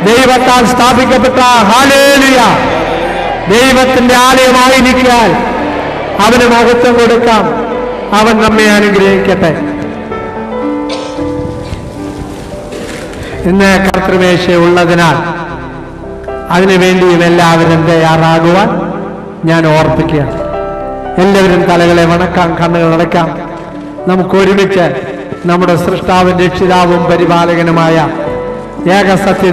ദൈവത്താൽ സ്ഥാപിക്കപ്പെട്ട ഹല്ലേലൂയ ദൈവത്തിന്റെ ആലയമായിരിക്കാൻ അവന് മഹത്വം കൊടുക്കാം. അവൻ നമ്മെ അനുഗ്രഹിക്കട്ടെ. ഇന്ന് കർത്തൃമേശ ഉള്ളതിനാൽ അതിനുവേണ്ടിയും എല്ലാവരും തയ്യാറാകുവാൻ ഞാൻ ഓർപ്പിക്കുകയാണ്. എല്ലാവരും തലകളെ വണക്കാം, കണ്ണുകൾ അടയ്ക്കാം. നമുക്ക് ഒരുമിച്ച് നമ്മുടെ സൃഷ്ടാവും രക്ഷിതാവും പരിപാലകനുമായ ഏകസത്യ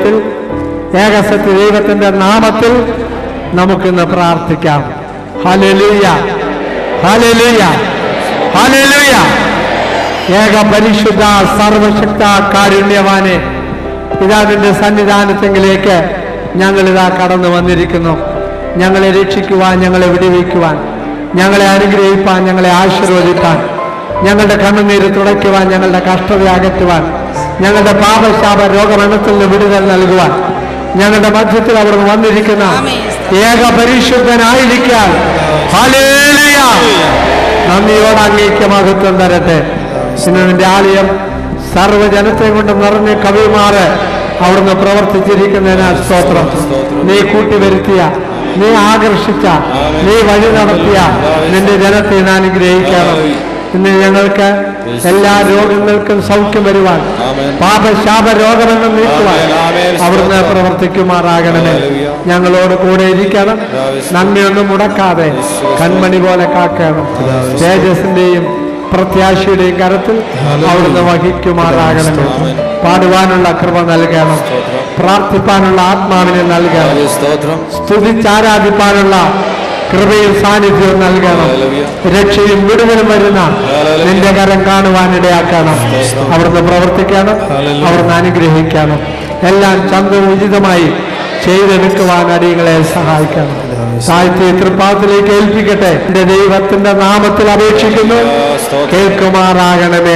ദൈവത്തിന്റെ നാമത്തിൽ നമുക്കിന്ന് പ്രാർത്ഥിക്കാം. Hallelujah, hallelujah, hallelujah. ഏക പരിശുദ്ധ സർവശക്ത കാരുണ്യവാനെ, ഇതാ നിന്റെ സന്നിധാനത്തെങ്കിലേക്ക് ഞങ്ങളിതാ കടന്നു വന്നിരിക്കുന്നു. ഞങ്ങളെ രക്ഷിക്കുവാൻ, ഞങ്ങളെ വിടുവിക്കുവാൻ, ഞങ്ങളെ അനുഗ്രഹിപ്പാൻ, ഞങ്ങളെ ആശീർവദിപ്പാൻ, ഞങ്ങളുടെ കണ്ണുനീര് തുടയ്ക്കുവാൻ, ഞങ്ങളുടെ കഷ്ടത അകറ്റുവാൻ, ഞങ്ങളുടെ പാപശാപ രോഗമെണ്ണത്തിൽ നിന്ന് വിടുതൽ നൽകുവാൻ ഞങ്ങളുടെ മധ്യത്തിൽ അവിടുന്ന് വന്നിരിക്കുന്ന ഏക പരിശുദ്ധനായിരിക്കാൻ ഹല്ലേലൂയ നന്ദിയോടെ അങ്ങേക്ക് മഹത്വം തരട്ടെ. നിന്റെ ആലയം സർവ്വജനത്തെ കൊണ്ട് നിറഞ്ഞ് കവിമാറ് അവിടുന്ന് പ്രവർത്തിച്ചിരിക്കുന്നതിനാൽ സ്തോത്രം. നീ കൂട്ടിവരുത്തിയ, നീ ആകർഷിച്ച, നീ വഴി നടത്തിയ നിന്റെ ജനത്തെ അനുഗ്രഹിക്കണം. ഇന്ന് ഞങ്ങൾക്ക് എല്ലാ രോഗങ്ങൾക്കും സൗഖ്യം വരുവാൻ, പാപശാപ രോഗമെന്ന് നീക്കുവാൻ അവിടുന്ന് പ്രവർത്തിക്കുമാറാകണമേ. ഞങ്ങളോട് കൂടെ ഇരിക്കണം. നന്മയൊന്നും മുടക്കാതെ കൺമണി പോലെ കാക്കണം. തേജസ്സിന്റെയും പ്രത്യാശയുടെയും കരത്തിൽ അവിടുന്ന് വഹിക്കുമാറാകണമേ. പാടുവാനുള്ള കൃപ നൽകണം. പ്രാർത്ഥിപ്പാനുള്ള ആത്മാവിനെ നൽകണം. സ്തുതിച്ചാരാധിപ്പാനുള്ള കൃപയും സാന്നിധ്യവും നൽകണം. രക്ഷയും വിടുതലും വരുന്ന നിന്റെ കരം കാണുവാനിടയാക്കണം. അവിടുന്ന് പ്രവർത്തിക്കണം, അവിടുന്ന് അനുഗ്രഹിക്കണം. എല്ലാം ചന്തവും ഉചിതമായി ചെയ്തെടുക്കുവാൻ അടിയങ്ങളെ സഹായിക്കണം. സാഹിത്യ തൃപ്പാദത്തിലേക്ക് ഏൽപ്പിക്കട്ടെ. എന്റെ ദൈവത്തിന്റെ നാമത്തിൽ അപേക്ഷിക്കുന്നു, കേൾക്കുമാറാകണമേ.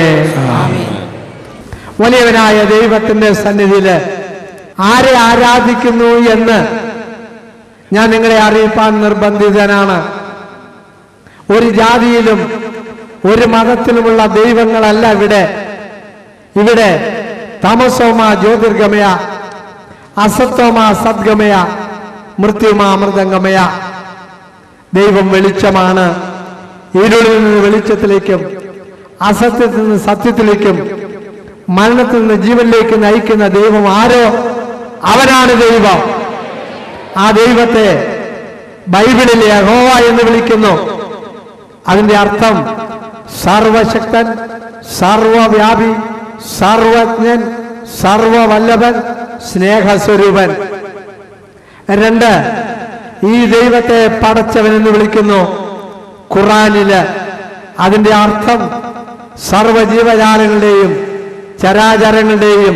വലിയവനായ ദൈവത്തിന്റെ സന്നിധിയിൽ ആരെ ആരാധിക്കുന്നു എന്ന് ഞാൻ നിങ്ങളെ അറിയിപ്പാൻ നിർബന്ധിതനാണ്. ഒരു ജാതിയിലും ഒരു മതത്തിലുമുള്ള ദൈവങ്ങളല്ല ഇവിടെ തമസോമ ജ്യോതിർഗമയ, അസത്തോമ സദ്ഗമയ, മൃത്യുമ അമൃതംഗമയ. ദൈവം വെളിച്ചമാണ്. ഇരുളിൽ നിന്ന് വെളിച്ചത്തിലേക്കും അസത്യത്തിൽ നിന്ന് സത്യത്തിലേക്കും മരണത്തിൽ നിന്ന് ജീവനിലേക്ക് നയിക്കുന്ന ദൈവം ആരോ അവനാണ് ദൈവം. ആ ദൈവത്തെ ബൈബിളിൽ യഹോവ എന്ന് വിളിക്കുന്നു. അതിന്റെ അർത്ഥം സർവശക്തൻ, സർവവ്യാപി, സർവജ്ഞൻ, സർവവല്ലഭൻ, സ്നേഹസ്വരൂപൻ. 2, ഈ ദൈവത്തെ പടച്ചവൻ എന്ന് വിളിക്കുന്നു. ഖുർആനില് അതിന്റെ അർത്ഥം സർവജീവജാലങ്ങളുടെയും ചരാചരങ്ങളുടെയും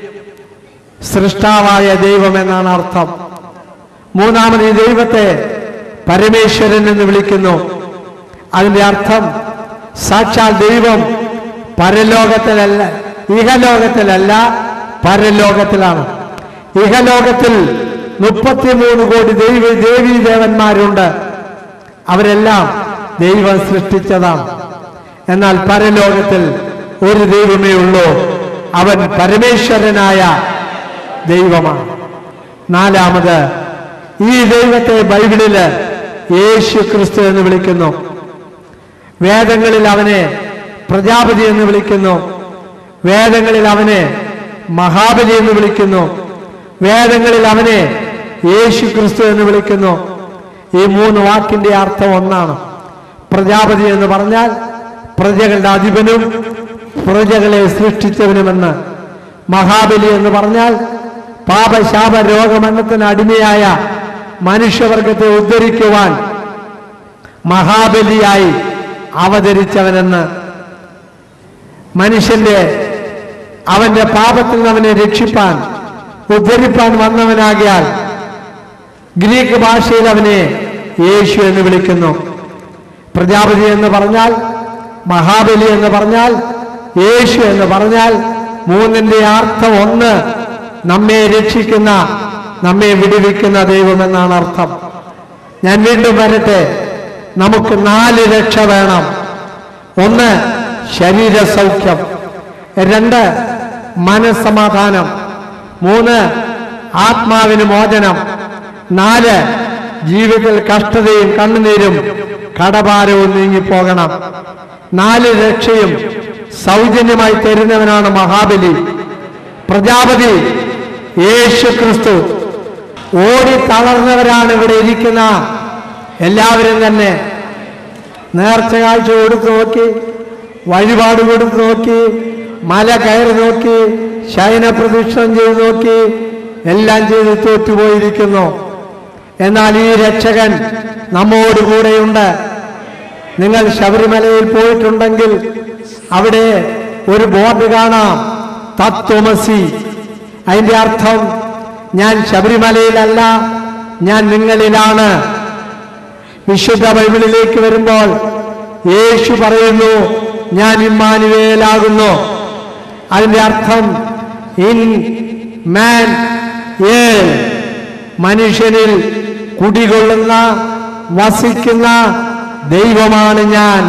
സൃഷ്ടാവായ ദൈവം എന്നാണ് അർത്ഥം. 3, ഈ ദൈവത്തെ പരമേശ്വരൻ എന്ന് വിളിക്കുന്നു. അതിന്റെ അർത്ഥം സാക്ഷാൽ ദൈവം പരലോകത്തിലല്ല, ഇഹലോകത്തിലല്ല, പരലോകത്തിലാണ്. ഇഹലോകത്തിൽ 33 കോടി ദേവീ ദേവന്മാരുണ്ട്. അവരെല്ലാം ദൈവം സൃഷ്ടിച്ചതാണ്. എന്നാൽ പരലോകത്തിൽ ഒരു ദൈവമേ ഉള്ളൂ. അവൻ പരമേശ്വരനായ ദൈവമാണ്. 4, ഈ ദൈവത്തെ ബൈബിളില് യേശു ക്രിസ്തു എന്ന് വിളിക്കുന്നു. വേദങ്ങളിൽ അവനെ പ്രജാപതി എന്ന് വിളിക്കുന്നു. വേദങ്ങളിൽ അവനെ മഹാബലി എന്ന് വിളിക്കുന്നു. വേദങ്ങളിൽ അവനെ യേശു ക്രിസ്തു എന്ന് വിളിക്കുന്നു. ഈ 3 വാക്കിന്റെ അർത്ഥം ഒന്നാണ്. പ്രജാപതി എന്ന് പറഞ്ഞാൽ പ്രജകളുടെ അധിപനും പ്രജകളെ സൃഷ്ടിച്ചവനുമെന്ന്. മഹാബലി എന്ന് പറഞ്ഞാൽ പാപശാപ രോഗമരണത്തിന് അടിമയായ മനുഷ്യവർഗത്തെ ഉദ്ധരിക്കുവാൻ മഹാബലിയായി അവതരിച്ചവനെന്ന്. അവന്റെ പാപത്തിൽ നിന്ന് അവനെ രക്ഷിപ്പാൻ, ഉദ്ധരിപ്പാൻ വന്നവനാകിയാൽ ഗ്രീക്ക് ഭാഷയിൽ അവനെ യേശു എന്ന് വിളിക്കുന്നു. പ്രജാപതി എന്ന് പറഞ്ഞാൽ, മഹാബലി എന്ന് പറഞ്ഞാൽ, യേശു എന്ന് പറഞ്ഞാൽ 3ന്റെ അർത്ഥം ഒന്ന്. നമ്മെ രക്ഷിക്കുന്ന, നമ്മെ വിടുവിക്കുന്ന ദൈവമെന്നാണ് അർത്ഥം. ഞാൻ വീണ്ടും വരട്ടെ. നമുക്ക് 4 രക്ഷ വേണം. 1, ശരീര സൗഖ്യം. 2, മനസ്സമാധാനം. 3, ആത്മാവിന് മോചനം. 4, ജീവിതത്തിൽ കഷ്ടതയും കണ്ണുനീരും കടഭാരവും നീങ്ങിപ്പോകണം. 4 രക്ഷയും സൗജന്യമായി തരുന്നവനാണ് മഹാബലി, പ്രജാപതി യേശു ക്രിസ്തു. ഓടി തളർന്നവരാണ് ഇവിടെ ഇരിക്കുന്ന എല്ലാവരും തന്നെ. നേർച്ച കാഴ്ച കൊടുത്തു നോക്കി, വഴിപാട് കൊടുത്തു നോക്കി, മല കയറി നോക്കി, ശയനപ്രദക്ഷിണം ചെയ്ത് നോക്കി, എല്ലാം ചെയ്ത് തോറ്റുപോയിരിക്കുന്നു. എന്നാൽ ഈ രക്ഷകൻ നമ്മോട് കൂടെയുണ്ട്. നിങ്ങൾ ശബരിമലയിൽ പോയിട്ടുണ്ടെങ്കിൽ അവിടെ ഒരു ബോർഡ് കാണാം, തത്വമസി. അതിന്റെ അർത്ഥം ഞാൻ ശബരിമലയിലല്ല, ഞാൻ നിങ്ങളിലാണ്. വിശുദ്ധ ബൈബിളിലേക്ക് വരുമ്പോൾ യേശു പറയുന്നു, ഞാൻ ഇമ്മാനുവേലാകുന്നു. അതിന്റെ അർത്ഥം ഇൻ മാൻ ഏൽ, മനുഷ്യനിൽ കുടികൊള്ളുന്ന വസിക്കുന്ന ദൈവമാണ് ഞാൻ.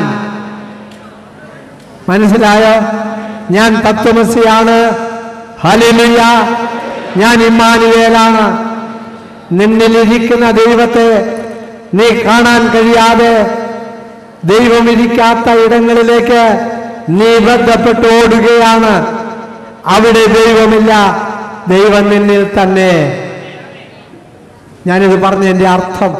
മനസ്സിലായോ? ഞാൻ തത്വമസിയാണ്. ഹല്ലേലൂയ. ഞാൻ ഇമ്മാനുവേലാണ്. നിന്നിലിരിക്കുന്ന ദൈവത്തെ നീ കാണാൻ കഴിയാതെ ദൈവം ഇരിക്കാത്ത ഇടങ്ങളിലേക്ക് നീ ബന്ധപ്പെട്ട് ഓടുകയാണ്. അവിടെ ദൈവമില്ല, ദൈവം നിന്നിൽ തന്നെ. ഞാനിത് പറഞ്ഞതിന്റെ അർത്ഥം,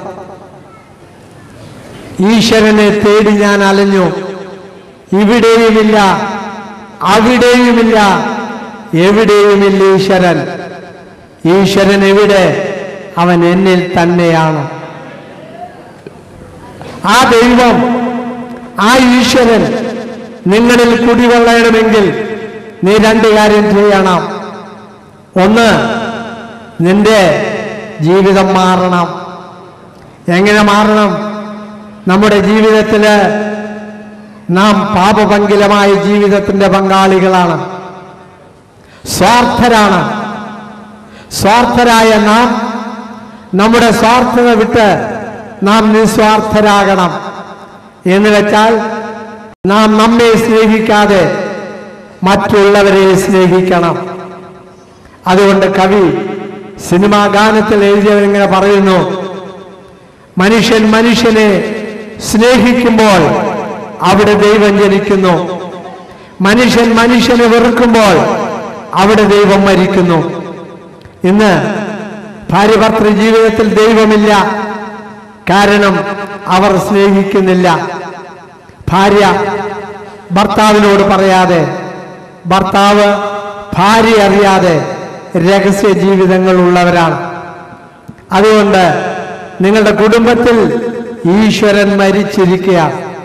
ഈശ്വരനെ തേടി ഞാൻ അലഞ്ഞു, ഇവിടെയുമില്ല, അവിടെയുമില്ല, എവിടെയുമില്ല ഈശ്വരൻ. ഈശ്വരൻ എവിടെ? അവൻ എന്നിൽ തന്നെയാണ്. ആ ദൈവം, ആ ഈശ്വരൻ നിങ്ങളിൽ കുടികൊള്ളണമെങ്കിൽ നീ 2 കാര്യം ചെയ്യണം. 1, നിന്റെ ജീവിതം മാറണം. എങ്ങനെ മാറണം? നമ്മുടെ ജീവിതത്തില് നാം പാപപങ്കിലമായ ജീവിതത്തിന്റെ പങ്കാളികളാണ്, സ്വാർത്ഥരാണ്. സ്വാർത്ഥരായ നാം നമ്മുടെ സ്വാർത്ഥത വിട്ട് നാം നിസ്വാർത്ഥരാകണം. എന്ന് വെച്ചാൽ നാം നമ്മെ സ്നേഹിക്കാതെ മറ്റുള്ളവരെ സ്നേഹിക്കണം. അതുകൊണ്ട് കവി സിനിമാ ഗാനത്തിൽ എഴുതിയവരിങ്ങനെ പറയുന്നു, മനുഷ്യൻ മനുഷ്യനെ സ്നേഹിക്കുമ്പോൾ അവിടെ ദൈവം ജനിക്കുന്നു, മനുഷ്യൻ മനുഷ്യനെ വെറുക്കുമ്പോൾ അവിടെ ദൈവം മരിക്കുന്നു. ഇന്ന് ഭാര്യഭർത്തൃ ജീവിതത്തിൽ ദൈവമില്ല, കാരണം അവർ സ്നേഹിക്കുന്നില്ല. ഭാര്യ ഭർത്താവിനോട് പറയാതെ, ഭർത്താവ് ഭാര്യ അറിയാതെ രഹസ്യ ജീവിതങ്ങൾ ഉള്ളവരാണ്. അതുകൊണ്ട് നിങ്ങളുടെ കുടുംബത്തിൽ ഈശ്വരൻ മരിച്ചിരിക്കുക.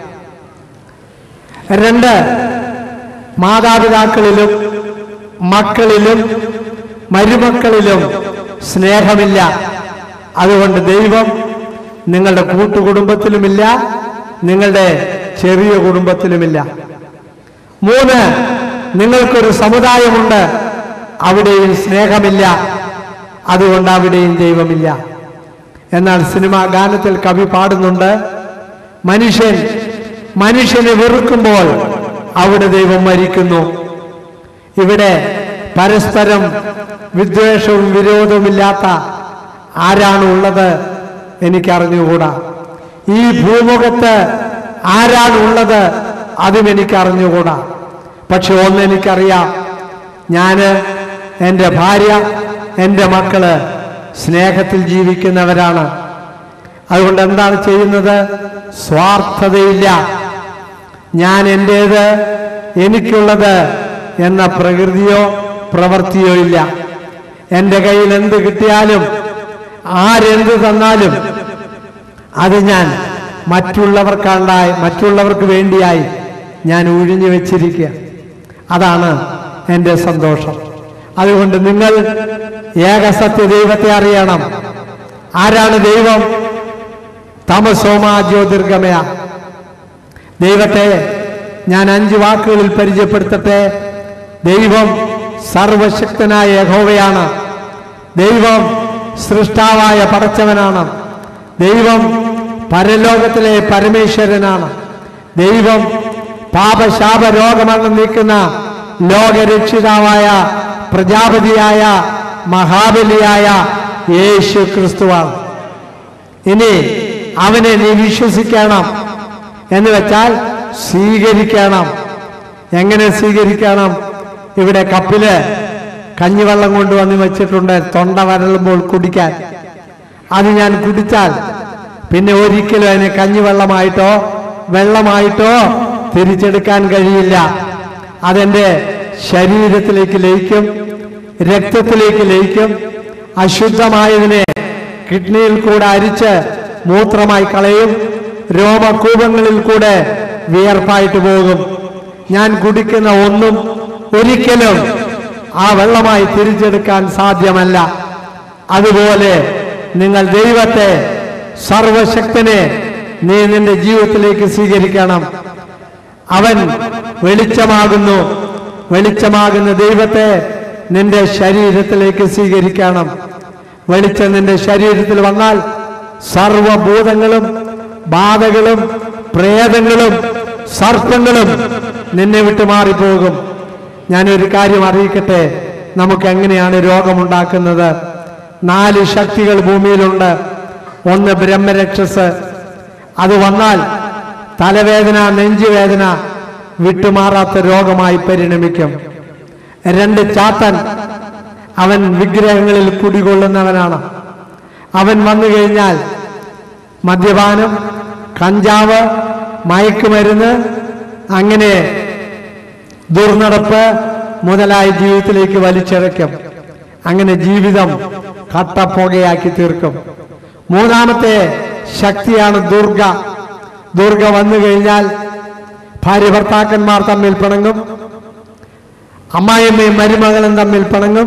2, മാതാപിതാക്കളിലും മക്കളിലും മരുമക്കളിലും സ്നേഹമില്ല. അതുകൊണ്ട് ദൈവം നിങ്ങളുടെ കൂട്ടുകുടുംബത്തിലുമില്ല, നിങ്ങളുടെ ചെറിയ കുടുംബത്തിലുമില്ല. 3, നിങ്ങൾക്കൊരു സമുദായമുണ്ട്, അവിടെയും സ്നേഹമില്ല, അതുകൊണ്ട് അവിടെയും ദൈവമില്ല. എന്നാൽ സിനിമാ ഗാനത്തിൽ കവി പാടുന്നുണ്ട്, മനുഷ്യൻ മനുഷ്യനെ വെറുക്കുമ്പോൾ അവിടെ ദൈവം മരിക്കുന്നു. ഇവിടെ പരസ്പരം വിദ്വേഷവും വിരോധവുമില്ലാത്ത ആരാണ് ഉള്ളത്? എനിക്കറിഞ്ഞുകൂടാ. ഈ ഭൂമുഖത്ത് ആരാണ് ഉള്ളത്? അതും എനിക്കറിഞ്ഞുകൂടാ. പക്ഷെ ഒന്ന് എനിക്കറിയാം, ഞാന്, എൻ്റെ ഭാര്യ, എൻ്റെ മക്കള് സ്നേഹത്തിൽ ജീവിക്കുന്നവരാണ്. അതുകൊണ്ട് എന്താണ് ചെയ്യുന്നത്? സ്വാർത്ഥതയില്ല. ഞാൻ എൻ്റേത്, എനിക്കുള്ളത് എന്ന പ്രകൃതിയോ പ്രവൃത്തിയോ ഇല്ല. എൻ്റെ കയ്യിൽ എന്ത് കിട്ടിയാലും ആരെന്ത് തന്നാലും അത് ഞാൻ മറ്റുള്ളവർക്ക് വേണ്ടിയായി ഞാൻ ഒഴിഞ്ഞു വെച്ചിരിക്കുക. അതാണ് എൻ്റെ സന്തോഷം. അതുകൊണ്ട് നിങ്ങൾ ഏകസത്യ ദൈവത്തെ അറിയണം. ആരാണ് ദൈവം? തമസോമാ ജ്യോതിർഗമയ. ദൈവത്തെ ഞാൻ 5 വാക്കുകളിൽ പരിചയപ്പെടുത്തട്ടെ. ദൈവം സർവശക്തനായ യഹോവയാണ്. ദൈവം സൃഷ്ടാവായ പടച്ചവനാണ്. ദൈവം പരലോകത്തിലെ പരമേശ്വരനാണ്. ദൈവം പാപശാപ രോഗമണ്ണം നീക്കുന്ന ലോകരക്ഷിതാവായ പ്രജാപതിയായ മഹാബലിയായ യേശു ക്രിസ്തുവാണ്. ഇനി അവനെ നീ വിശ്വസിക്കണം, എന്ന് വെച്ചാൽ സ്വീകരിക്കണം. എങ്ങനെ സ്വീകരിക്കണം? ഇവിടെ കപ്പില് കഞ്ഞിവെള്ളം കൊണ്ടുവന്ന് വെച്ചിട്ടുണ്ട്, തൊണ്ട വരളുമ്പോൾ കുടിക്കാൻ. അത് ഞാൻ കുടിച്ചാൽ പിന്നെ ഒരിക്കലും അതിനെ കഞ്ഞിവെള്ളമായിട്ടോ വെള്ളമായിട്ടോ തിരിച്ചെടുക്കാൻ കഴിയില്ല. അതെന്റെ ശരീരത്തിലേക്ക് ലയിക്കും, രക്തത്തിലേക്ക് ലയിക്കും. അശുദ്ധമായതിനെ കിഡ്നിയിൽ കൂടെ അരിച്ച് മൂത്രമായി കളയും, രോമകൂപങ്ങളിൽ കൂടെ വിയർപ്പായിട്ട് പോകും. ഞാൻ കുടിക്കുന്ന ഒന്നും ഒരിക്കലും ആ വെള്ളമായി തിരിച്ചെടുക്കാൻ സാധ്യമല്ല. അതുപോലെ നിങ്ങൾ ദൈവത്തെ, സർവശക്തനെ നീ നിന്റെ ജീവിതത്തിലേക്ക് സ്വീകരിക്കണം. അവൻ വെളിച്ചമാകുന്നു. വെളിച്ചമാകുന്ന ദൈവത്തെ നിന്റെ ശരീരത്തിലേക്ക് സ്വീകരിക്കണം. വെളിച്ചം നിന്റെ ശരീരത്തിൽ വന്നാൽ സർവഭൂതങ്ങളും ബാധകളും പ്രേതങ്ങളും സർപ്പങ്ങളും നിന്നെ വിട്ടു മാറിപ്പോകും. ഞാനൊരു കാര്യം അറിയിക്കട്ടെ, നമുക്ക് എങ്ങനെയാണ് രോഗമുണ്ടാക്കുന്നത്? 4 ശക്തികൾ ഭൂമിയിലുണ്ട്. ഒന്ന് ബ്രഹ്മരക്ഷസ്. അത് വന്നാൽ തലവേദന, നെഞ്ചുവേദന വിട്ടുമാറാത്ത രോഗമായി പരിണമിക്കും. 2 ചാത്തൻ. അവൻ വിഗ്രഹങ്ങളിൽ കുടികൊള്ളുന്നവനാണ്. അവൻ വന്നു കഴിഞ്ഞാൽ മദ്യപാനം, കഞ്ചാവ്, മയക്കുമരുന്ന്, അങ്ങനെ ദുർനടപ്പ് മുതലായ ജീവിതത്തിലേക്ക് വലിച്ചിഴയ്ക്കും. അങ്ങനെ ജീവിതം കട്ടപ്പുകയാക്കി തീർക്കും. 3ാമത്തെ ശക്തിയാണ് ദുർഗ. ദുർഗ വന്നു കഴിഞ്ഞാൽ ഭാര്യ ഭർത്താക്കന്മാർ തമ്മിൽ പിണങ്ങും, അമ്മായിയമ്മയും മരുമകളും തമ്മിൽ പിണങ്ങും,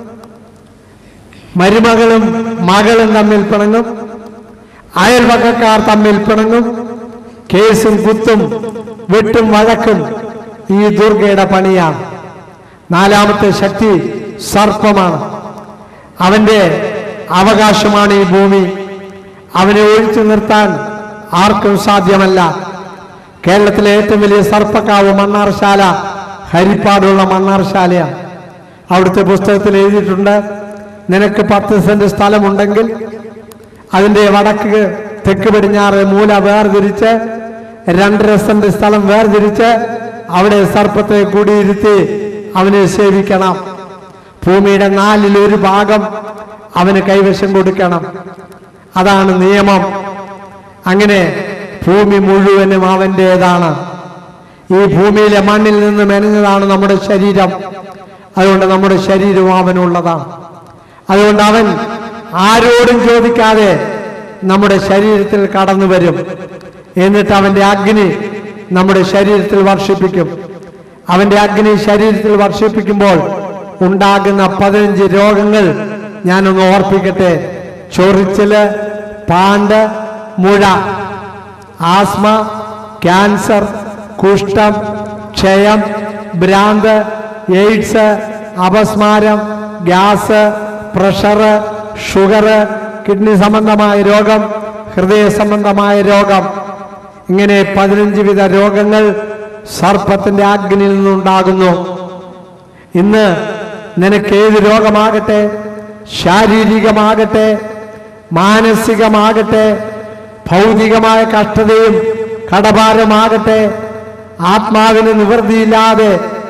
മരുമകളും മകളും തമ്മിൽ പിണങ്ങും, അയൽവക്കക്കാർ തമ്മിൽ പിണങ്ങും. കേസും കുത്തും വെട്ടും വഴക്കും ഈ ദുർഗയുടെ പണിയാണ്. 4ാമത്തെ ശക്തി സർപ്പമാണ്. അവന്റെ അവകാശമാണ് ഈ ഭൂമി. അവനെ ഒഴിച്ചു നിർത്താൻ ആർക്കും സാധ്യമല്ല. കേരളത്തിലെ ഏറ്റവും വലിയ സർപ്പക്കാവ് മണ്ണാർശാല, ഹരിപ്പാടുള്ള മണ്ണാർശാലയാണ്. അവിടുത്തെ പുസ്തകത്തിൽ എഴുതിയിട്ടുണ്ട്, നിനക്ക് 10 സെന്റ് സ്ഥലമുണ്ടെങ്കിൽ അതിന്റെ വടക്ക് തെക്ക് പടിഞ്ഞാറ് മൂല വേർതിരിച്ച് 2.5 സെന്റ് സ്ഥലം വേർതിരിച്ച് അവിടെ സർപ്പത്തെ കൂടിയിരുത്തി അവനെ സേവിക്കണം. ഭൂമിയുടെ 4/1 ഭാഗം അവന് കൈവശം കൊടുക്കണം. അതാണ് നിയമം. അങ്ങനെ ഭൂമി മുഴുവനും അവൻ്റേതാണ്. ഈ ഭൂമിയിലെ മണ്ണിൽ നിന്ന് മെനഞ്ഞതാണ് നമ്മുടെ ശരീരം. അതുകൊണ്ട് നമ്മുടെ ശരീരവും അവനുള്ളതാണ്. അതുകൊണ്ട് അവൻ ആരോടും ചോദിക്കാതെ നമ്മുടെ ശരീരത്തിൽ കടന്നു വരും. എന്നിട്ട് അവന്റെ അഗ്നി നമ്മുടെ ശരീരത്തിൽ വർഷിപ്പിക്കും. അവന്റെ അഗ്നി ശരീരത്തിൽ വർഷിപ്പിക്കുമ്പോൾ ഉണ്ടാകുന്ന 15 രോഗങ്ങൾ ഞാനൊന്ന് ഓർപ്പിക്കട്ടെ. ചൊറിച്ചില്, പാണ്ട്, മുഴ, ആസ്മ, ക്യാൻസർ, കുഷ്ഠം, ക്ഷയം, ഭ്രാന്ത്, എയ്ഡ്സ്, അപസ്മാരം, ഗ്യാസ്, പ്രഷർ, ഷുഗർ, കിഡ്നി സംബന്ധമായ രോഗം, ഹൃദയ സംബന്ധമായ രോഗം, ഇങ്ങനെ 15 വിധ രോഗങ്ങൾ സർപ്പത്തിന്റെ അഗ്നിയിൽ നിന്നുണ്ടാകുന്നു. ഇന്ന് നിനക്ക് ഏത് രോഗമാകട്ടെ, ശാരീരികമാകട്ടെ, മാനസികമാകട്ടെ, ഭൗതികമായ കഷ്ടതയും കടഭാരമാകട്ടെ, ആത്മാവിന് നിവൃത്തിയില്ലാതെ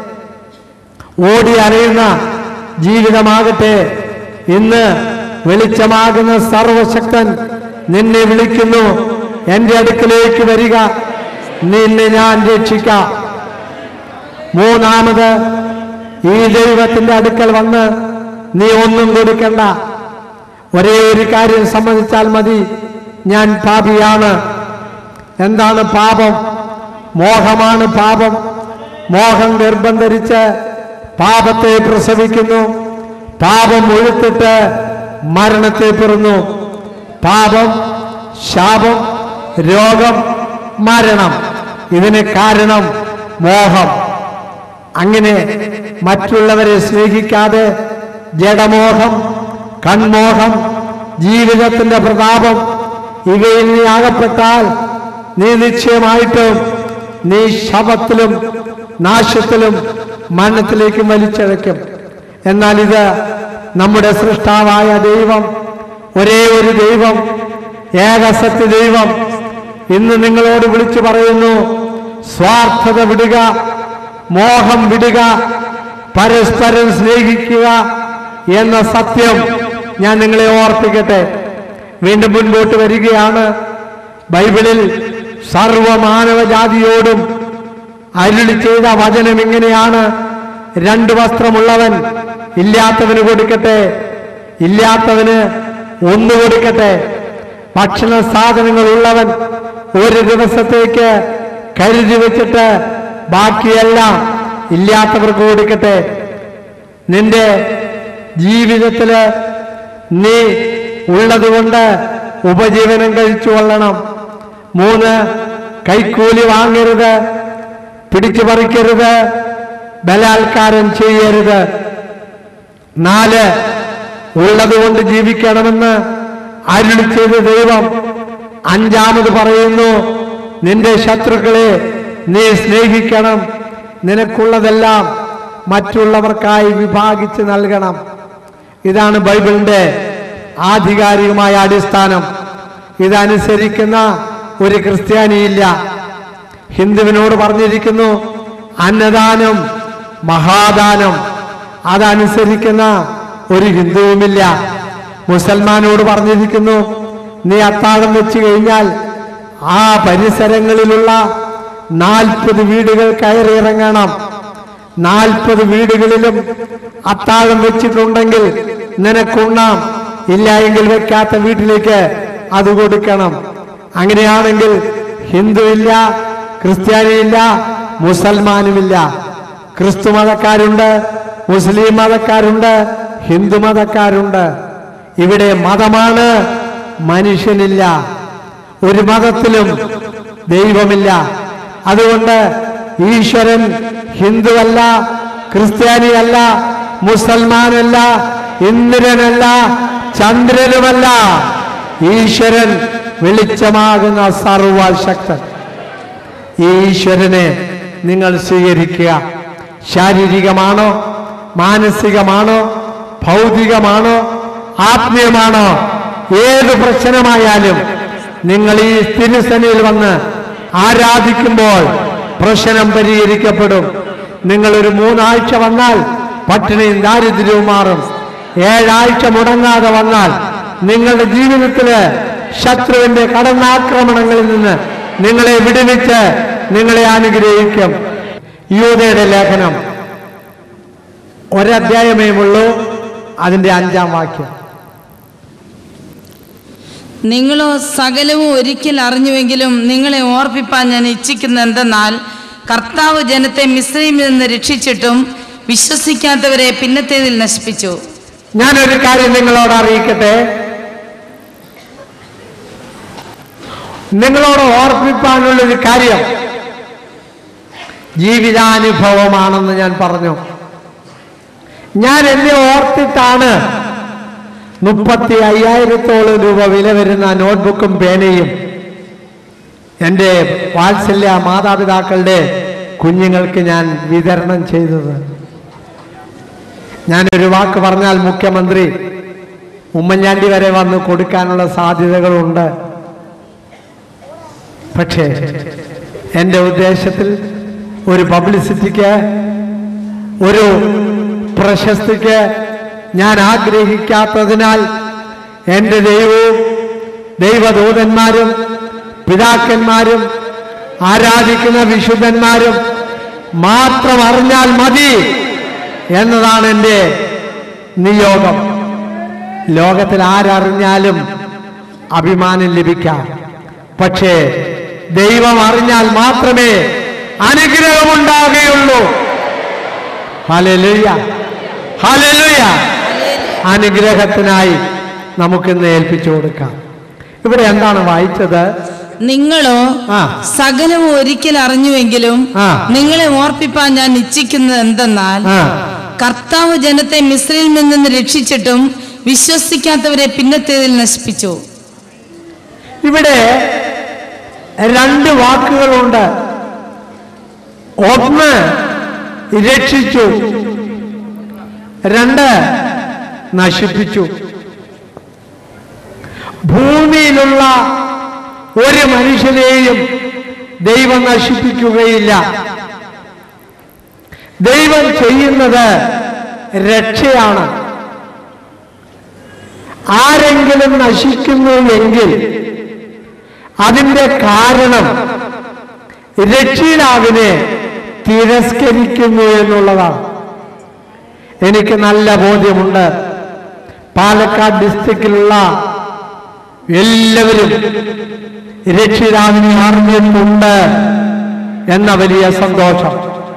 ഓടി അലയുന്ന ജീവിതമാകട്ടെ, ഇന്ന് വെളിച്ചമാകുന്ന സർവശക്തൻ നിന്നെ വിളിക്കുന്നു. എന്റെ അടുക്കലേക്ക് വരിക, നിന്നെ ഞാൻ രക്ഷിക്കാം. 3ാമത്, ഈ ദൈവത്തിന്റെ അടുക്കൽ വന്ന് നീ ഒന്നും കൊടുക്കണ്ട. ഒരേ ഒരു കാര്യം സമ്മതിച്ചാൽ മതി, ഞാൻ പാപിയാണ്. എന്താണ് പാപം? മോഹമാണ് പാപം. മോഹം ഗർഭം ധരിച്ച് പാപത്തെ പ്രസവിക്കുന്നു. പാപം ഒഴുത്തിട്ട് മരണത്തെ പിറന്നു. പാപം, ശാപം, രോഗം, മരണം, ഇതിന് കാരണം മോഹം. അങ്ങനെ മറ്റുള്ളവരെ സ്നേഹിക്കാതെ ജഡമോഹം, കൺമോഹം, ജീവിതത്തിന്റെ പ്രതാപം, ഇവയിൽ നീ അകപ്പെട്ടാൽ നീ നിശ്ചയമായിട്ടും നീ ശവത്തിലും നാശത്തിലും മരണത്തിലേക്കും വലിച്ചഴയ്ക്കും. എന്നാൽ ഇത് നമ്മുടെ സൃഷ്ടാവായ ദൈവം, ഒരേ ഒരു ദൈവം, ഏകസത്യ ദൈവം ഇന്ന് നിങ്ങളോട് വിളിച്ചു പറയുന്നു, സ്വാർത്ഥത വിടുക, മോഹം വിടുക, പരസ്പരം സ്നേഹിക്കുക എന്ന സത്യം ഞാൻ നിങ്ങളെ ഓർപ്പിക്കട്ടെ. വീണ്ടും മുൻപോട്ട് വരികയാണ്. ബൈബിളിൽ സർവമാനവജാതിയോടും അരുളി ചെയ്ത വചനം ഇങ്ങനെയാണ്: 2 വസ്ത്രമുള്ളവൻ ഇല്ലാത്തവന് കൊടുക്കട്ടെ, ഇല്ലാത്തവന് 1 കൊടുക്കട്ടെ. ഭക്ഷണ സാധനങ്ങൾ ഉള്ളവൻ ഒരു ദിവസത്തേക്ക് കരുതി വെച്ചിട്ട് ബാക്കിയെല്ലാം ഇല്ലാത്തവർക്ക് കൊടുക്കട്ടെ. നിന്റെ ജീവിതത്തില് നീ ഉള്ളതുകൊണ്ട് ഉപജീവനം കഴിച്ചു കൊള്ളണം. 3, കൈക്കൂലി വാങ്ങരുത്, പിടിച്ചു പറിക്കരുത്, ബലാത്കാരം ചെയ്യരുത്. 4, ഉള്ളതുകൊണ്ട് ജീവിക്കണമെന്ന് അരുളി ചെയ്ത ദൈവം 5 പറയുന്നു, നിന്റെ ശത്രുക്കളെ നീ സ്നേഹിക്കണം, നിനക്കുള്ളതെല്ലാം മറ്റുള്ളവർക്കായി വിഭാഗിച്ച് നൽകണം. ഇതാണ് ബൈബിളിന്റെ ആധികാരികമായ അടിസ്ഥാനം. ഇതനുസരിക്കുന്ന ഒരു ക്രിസ്ത്യാനിയില്ല. ഹിന്ദുവിനോട് പറഞ്ഞിരിക്കുന്നു അന്നദാനം മഹാദാനം, അതനുസരിക്കുന്ന ഒരു ഹിന്ദുവുമില്ല. മുസൽമാനോട് പറഞ്ഞിരിക്കുന്നു നീ അത്താഴം വെച്ച് കഴിഞ്ഞാൽ ആ പരിസരങ്ങളിലുള്ള 40 വീടുകൾ കയറിയിറങ്ങണം. 40 വീടുകളിലും അത്താഴം വെച്ചിട്ടുണ്ടെങ്കിൽ നിനക്കുണ്ണാം, ഇല്ല എങ്കിൽ വെക്കാത്ത വീട്ടിലേക്ക് അത് കൊടുക്കണം. അങ്ങനെയാണെങ്കിൽ ഹിന്ദുവില്ല, ക്രിസ്ത്യാനിയില്ല, മുസൽമാനുമില്ല. ക്രിസ്തു മതക്കാരുണ്ട്, മുസ്ലിം മതക്കാരുണ്ട്, ഹിന്ദു മതക്കാരുണ്ട്. ഇവിടെ മതമാണ്, മനുഷ്യനില്ല. ഒരു മതത്തിലും ദൈവമില്ല. അതുകൊണ്ട് ഈശ്വരൻ ഹിന്ദുവല്ല, ക്രിസ്ത്യാനിയല്ല, മുസൽമാനല്ല, ഇന്ദ്രനല്ല, ചന്ദ്രനുമല്ല. ഈശ്വരൻ വെളിച്ചമാകുന്ന സർവശക്തൻ. ഈ ഈശ്വരനെ നിങ്ങൾ സ്വീകരിക്കുക. ശാരീരികമാണോ, മാനസികമാണോ, ഭൗതികമാണോ, ആത്മീയമാണോ, ഏത് പ്രശ്നമായാലും നിങ്ങൾ ഈ തിരുസന്നിധിയിൽ വന്ന് ആരാധിക്കുമ്പോൾ പ്രശ്നം പരിഹരിക്കപ്പെടും. നിങ്ങൾ ഒരു 3 ആഴ്ച വന്നാൽ പട്ടിണിയും ദാരിദ്ര്യവും മാറും. 7 ആഴ്ച മുടങ്ങാതെ വന്നാൽ നിങ്ങളുടെ ജീവിതത്തില് ശത്രുവിന്റെ കടന്നാക്രമണങ്ങളിൽ നിന്ന് നിങ്ങളെ വിടുവിച്ച് നിങ്ങളെ അനുഗ്രഹിക്കും. യൂദയുടെ ലേഖനം 1 അധ്യായമേ ഉള്ളൂ, അതിന്റെ 5-ാം വാക്യം. നിങ്ങളോ സകലവും ഒരിക്കൽ അറിഞ്ഞുവെങ്കിലും നിങ്ങളെ ഓർപ്പിപ്പാൻ ഞാൻ ഇച്ഛിക്കുന്ന എന്തെന്നാൽ, കർത്താവ് ജനത്തെ മിസ്രയീമിൽ നിന്ന് രക്ഷിച്ചിട്ടും വിശ്വസിക്കാത്തവരെ പിന്നത്തേതിൽ നശിപ്പിച്ചു. ഞാനൊരു കാര്യം നിങ്ങളോട് അറിയിക്കട്ടെ. നിങ്ങളോട് ഓർപ്പിപ്പാനുള്ളൊരു കാര്യം ജീവിതാനുഭവമാണെന്ന് ഞാൻ പറഞ്ഞു. ഞാൻ എന്നെ ഓർത്തിട്ടാണ് 35,000-ഓളം രൂപ വില വരുന്ന നോട്ട്ബുക്കും പേനയും എൻ്റെ വാത്സല്യ മാതാപിതാക്കളുടെ കുഞ്ഞുങ്ങൾക്ക് ഞാൻ വിതരണം ചെയ്തത്. ഞാനൊരു വാക്ക് പറഞ്ഞാൽ മുഖ്യമന്ത്രി ഉമ്മൻചാണ്ടി വരെ വന്ന് കൊടുക്കാനുള്ള സാധ്യതകളുണ്ട്. പക്ഷേ എൻ്റെ ഉദ്ദേശത്തിൽ ഒരു പബ്ലിസിറ്റിക്ക്, ഒരു പ്രശസ്തിക്ക് ഞാൻ ആഗ്രഹിക്കാത്തതിനാൽ എൻ്റെ ദൈവവും ദൈവദൂതന്മാരും പിതാക്കന്മാരും ആരാധിക്കുന്ന വിശുദ്ധന്മാരും മാത്രം അറിഞ്ഞാൽ മതി എന്നതാണ് എൻ്റെ നിയോഗം. ലോകത്തിൽ ആരറിഞ്ഞാലും അഭിമാനം ലഭിക്കാം. പക്ഷേ ദൈവം അറിഞ്ഞാൽ മാത്രമേ അനുഗ്രഹമുണ്ടാകുകയുള്ളൂ. Hallelujah, hallelujah. അനുഗ്രഹത്തിനായി നമുക്കിന്ന് ഏൽപ്പിച്ചു കൊടുക്കാം. ഇവിടെ എന്താണ് വായിച്ചത്? നിങ്ങളോ സകലവും ഒരിക്കൽ അറിഞ്ഞുവെങ്കിലും നിങ്ങളെ ഓർപ്പിപ്പാൻ ഞാൻ ഇച്ഛിക്കുന്നത് എന്തെന്നാൽ, കർത്താവ് ജനത്തെ മിസ്രയീമിൽ നിന്ന് രക്ഷിച്ചിട്ടും വിശ്വസിക്കാത്തവരെ പിന്നത്തേതിൽ നശിപ്പിച്ചു. ഇവിടെ 2 വാക്കുകളുണ്ട്. ഒന്ന് രക്ഷിച്ചു, 2 നശിപ്പിച്ചു. ഭൂമിയിലുള്ള ഒരു മനുഷ്യനെയും ദൈവം നശിപ്പിക്കുകയില്ല. ദൈവം ചെയ്യുന്നത് രക്ഷയാണ്. ആരെങ്കിലും നശിക്കുന്നു എങ്കിൽ അതിന്റെ കാരണം രക്ഷിതാവിനെ തിരസ്കരിക്കുന്നു എന്നുള്ളതാണ്. എനിക്ക് നല്ല ബോധ്യമുണ്ട്. പാലക്കാട് ഡിസ്ട്രിക്റ്റിലുള്ള എല്ലാവരും രക്ഷിതാവിനെ അറിഞ്ഞിട്ടുണ്ട് എന്ന വലിയ സന്തോഷം.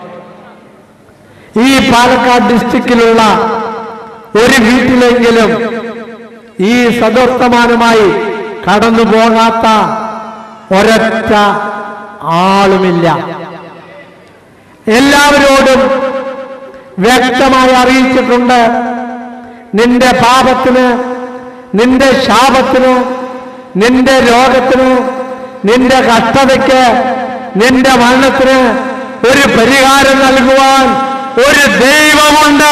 ഈ പാലക്കാട് ഡിസ്ട്രിക്റ്റിലുള്ള ഒരു വീട്ടിലെങ്കിലും ഈ സദവർത്തമാനമായി കടന്നു പോകാത്ത ഒരൊറ്റ ആളുമില്ല. എല്ലാവരോടും വ്യക്തമായി അറിയിച്ചിട്ടുണ്ട്, നിന്റെ പാപത്തിന്, നിന്റെ ശാപത്തിന്, നിന്റെ രോഗത്തിന്, നിന്റെ കഷ്ടതയ്ക്ക്, നിന്റെ മരണത്തിന് ഒരു പരിഹാരം നൽകുവാൻ ഒരു ദൈവമുണ്ട്.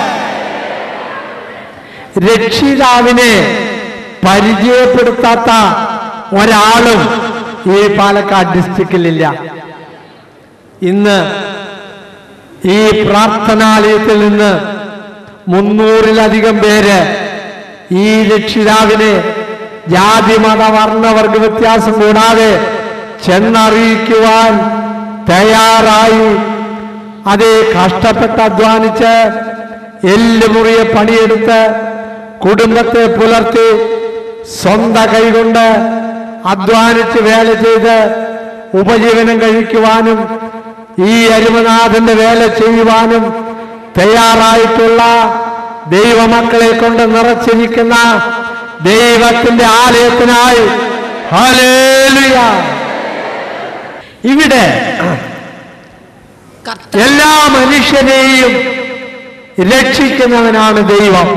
രക്ഷിതാവിനെ പരിചയപ്പെടുത്താത്ത ഒരാളും ഈ പാലക്കാട് ഡിസ്ട്രിക്റ്റിലില്ല. ഇന്ന് ഈ പ്രാർത്ഥനാലയത്തിൽ നിന്ന് 300-ലധികം പേര് ഈ രക്ഷിതാവിനെ ജാതി മത വർണ്ണവർഗ വ്യത്യാസം കൂടാതെ ചെന്നറിയിക്കുവാൻ തയ്യാറായി. അതേ കഷ്ടപ്പെട്ട് അധ്വാനിച്ച് എല്ലുമുറിയെ പണിയെടുത്ത് കുടുംബത്തെ പുലർത്തി സ്വന്തം കൈകൊണ്ട് അധ്വാനിച്ച് വേല ചെയ്ത് ഉപജീവനം കഴിക്കുവാനും ഈ അരുമനാഥന്റെ വേല ചെയ്യുവാനും തയ്യാറായിട്ടുള്ള ദൈവമക്കളെ കൊണ്ട് നിറച്ചിരിക്കുന്ന ദൈവത്തിന്റെ ആലയത്തിനായി ഹല്ലേലൂയ. ഇവിടെ എല്ലാ മനുഷ്യനെയും രക്ഷിക്കുന്നവനാണ് ദൈവം.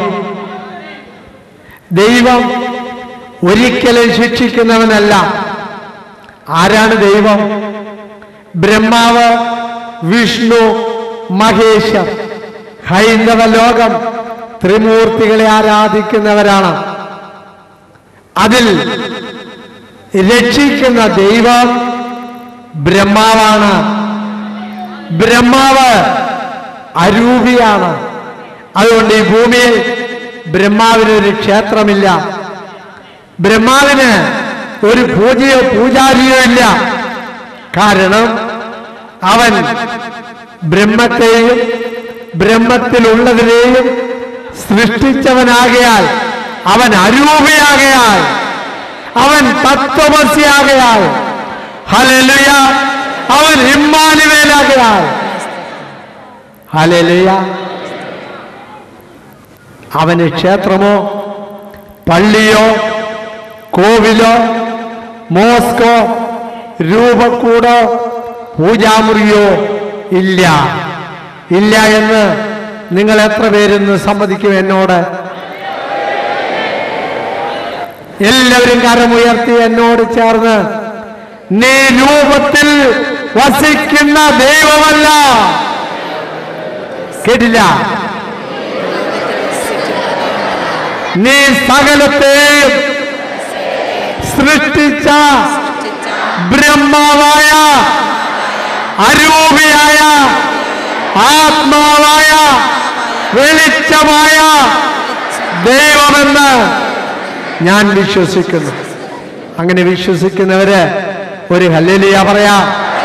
ദൈവം ഒരിക്കലും ശിക്ഷിക്കുന്നവനല്ല. ആരാണ് ദൈവം? ബ്രഹ്മാവ്, വിഷ്ണു, മഹേശ്വർ. ഹൈന്ദവ ലോകം ത്രിമൂർത്തികളെ ആരാധിക്കുന്നവരാണ്. അതിൽ രക്ഷിക്കുന്ന ദൈവം ബ്രഹ്മാവാണ്. ബ്രഹ്മാവ് അരൂപിയാണ്. അതുകൊണ്ട് ഈ ഭൂമിയിൽ ബ്രഹ്മാവിനൊരു ക്ഷേത്രമില്ല, ബ്രഹ്മാവിന് ഒരു പൂജയോ പൂജാരിയോ ഇല്ല. കാരണം അവൻ ബ്രഹ്മത്തെയും ബ്രഹ്മത്തിലുള്ളതിനെയും സൃഷ്ടിച്ചവനാകയാൽ, അവൻ അരൂപിയാകയാൽ, അവൻ തത്വമസിയാകയാൽ, ഹല്ലേലൂയ, അവൻ ഇമ്മാനുവേലാകയാൽ, ഹല്ലേലൂയ, അവന് ക്ഷേത്രമോ പള്ളിയോ കോവിലോ മോസ്കോ രൂപക്കൂടോ പൂജാമുറിയോ ഇല്ല. ഇല്ല എന്ന് നിങ്ങൾ എത്ര പേരെന്ന് സമ്മതിക്കും എന്നോട്? എല്ലാവരും കരമുയർത്തി എന്നോട് ചേർന്ന്, നീ രൂപത്തിൽ വസിക്കുന്ന ദൈവമല്ല. കേട്ടില്ല? നീ സകലത്തെയും സൃഷ്ടിച്ച ബ്രഹ്മാവായ, അരൂപിയായ, ആത്മാവായ, വെളിച്ചമായ ദൈവമെന്ന് ഞാൻ വിശ്വസിക്കുന്നു. അങ്ങനെ വിശ്വസിക്കുന്നവര് ഒരു ഹല്ലേലൂയ പറയാം.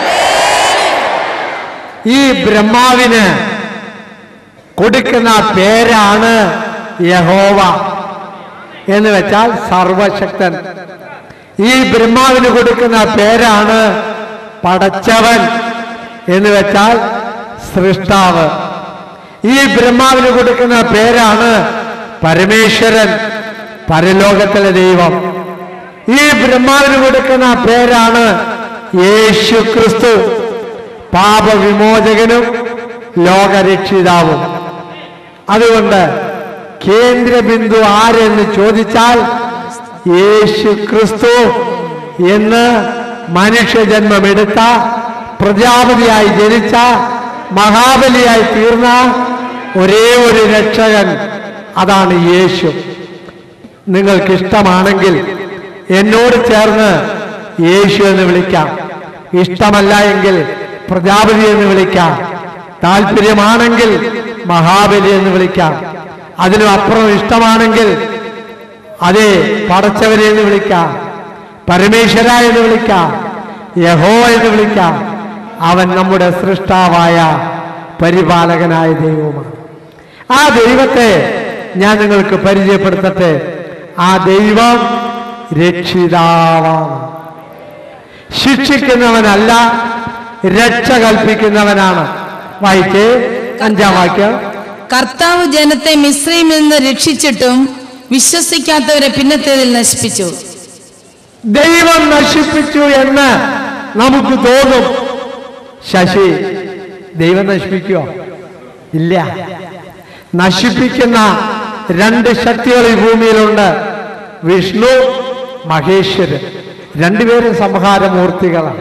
ഈ ബ്രഹ്മാവിന് കൊടുക്കുന്ന പേരാണ് യഹോവ എന്ന് വെച്ചാൽ സർവശക്തൻ. ഈ ബ്രഹ്മാവിന് കൊടുക്കുന്ന പേരാണ് പടച്ചവൻ എന്ന് വെച്ചാൽ സൃഷ്ടാവ്. ഈ ബ്രഹ്മാവിന് കൊടുക്കുന്ന പേരാണ് പരമേശ്വരൻ, പരലോകത്തിലെ ദൈവം. ഈ ബ്രഹ്മാവിന് കൊടുക്കുന്ന പേരാണ് യേശു ക്രിസ്തു, പാപവിമോചകനും ലോകരക്ഷിതാവും. അതുകൊണ്ട് കേന്ദ്രബിന്ദു ആരെന്ന് ചോദിച്ചാൽ യേശു ക്രിസ്തു എന്ന് മനുഷ്യജന്മമെടുത്ത, പ്രജാപതിയായി ജനിച്ച, മഹാബലിയായി തീർന്ന ഒരേ ഒരു രക്ഷകൻ, അതാണ് യേശു. നിങ്ങൾക്ക് ഇഷ്ടമാണെങ്കിൽ എന്നോട് ചേർന്ന് യേശു എന്ന് വിളിക്കാം. ഇഷ്ടമല്ല എങ്കിൽ പ്രജാപതി എന്ന് വിളിക്കാം. താല്പര്യമാണെങ്കിൽ മഹാബലി എന്ന് വിളിക്കാം. അതിനും അപ്പുറം ഇഷ്ടമാണെങ്കിൽ അതേ പടച്ചവനെ എന്ന് വിളിക്കാം, പരമേശ്വര എന്ന് വിളിക്കാം, യഹോവ എന്ന് വിളിക്കാം. അവൻ നമ്മുടെ സൃഷ്ടാവായ പരിപാലകനായ ദൈവമാണ്. ആ ദൈവത്തെ ഞാൻ നിങ്ങൾക്ക് പരിചയപ്പെടുത്തട്ടെ. ആ ദൈവം രക്ഷിതാവാണ്. ശിക്ഷിക്കുന്നവനല്ല, രക്ഷ കൽപ്പിക്കുന്നവനാണ്. വായിച്ചേ 5-ാം വാക്യം. കർത്താവ് ജനത്തെ മിസ്രൈമിൽ നിന്ന് രക്ഷിച്ചിട്ടും വിശ്വസിക്കാത്തവരെ പിന്നത്തേതിൽ നശിപ്പിച്ചു. ദൈവം നശിപ്പിച്ചു എന്ന് നമുക്ക് തോന്നും. ശശി, ദൈവം നശിപ്പിക്കുമോ? ഇല്ല. നശിപ്പിക്കുന്ന 2 ശക്തികൾ ഈ ഭൂമിയിലുണ്ട്. വിഷ്ണു, മഹേശ്വരൻ. രണ്ടുപേരും സംഹാരമൂർത്തികളാണ്.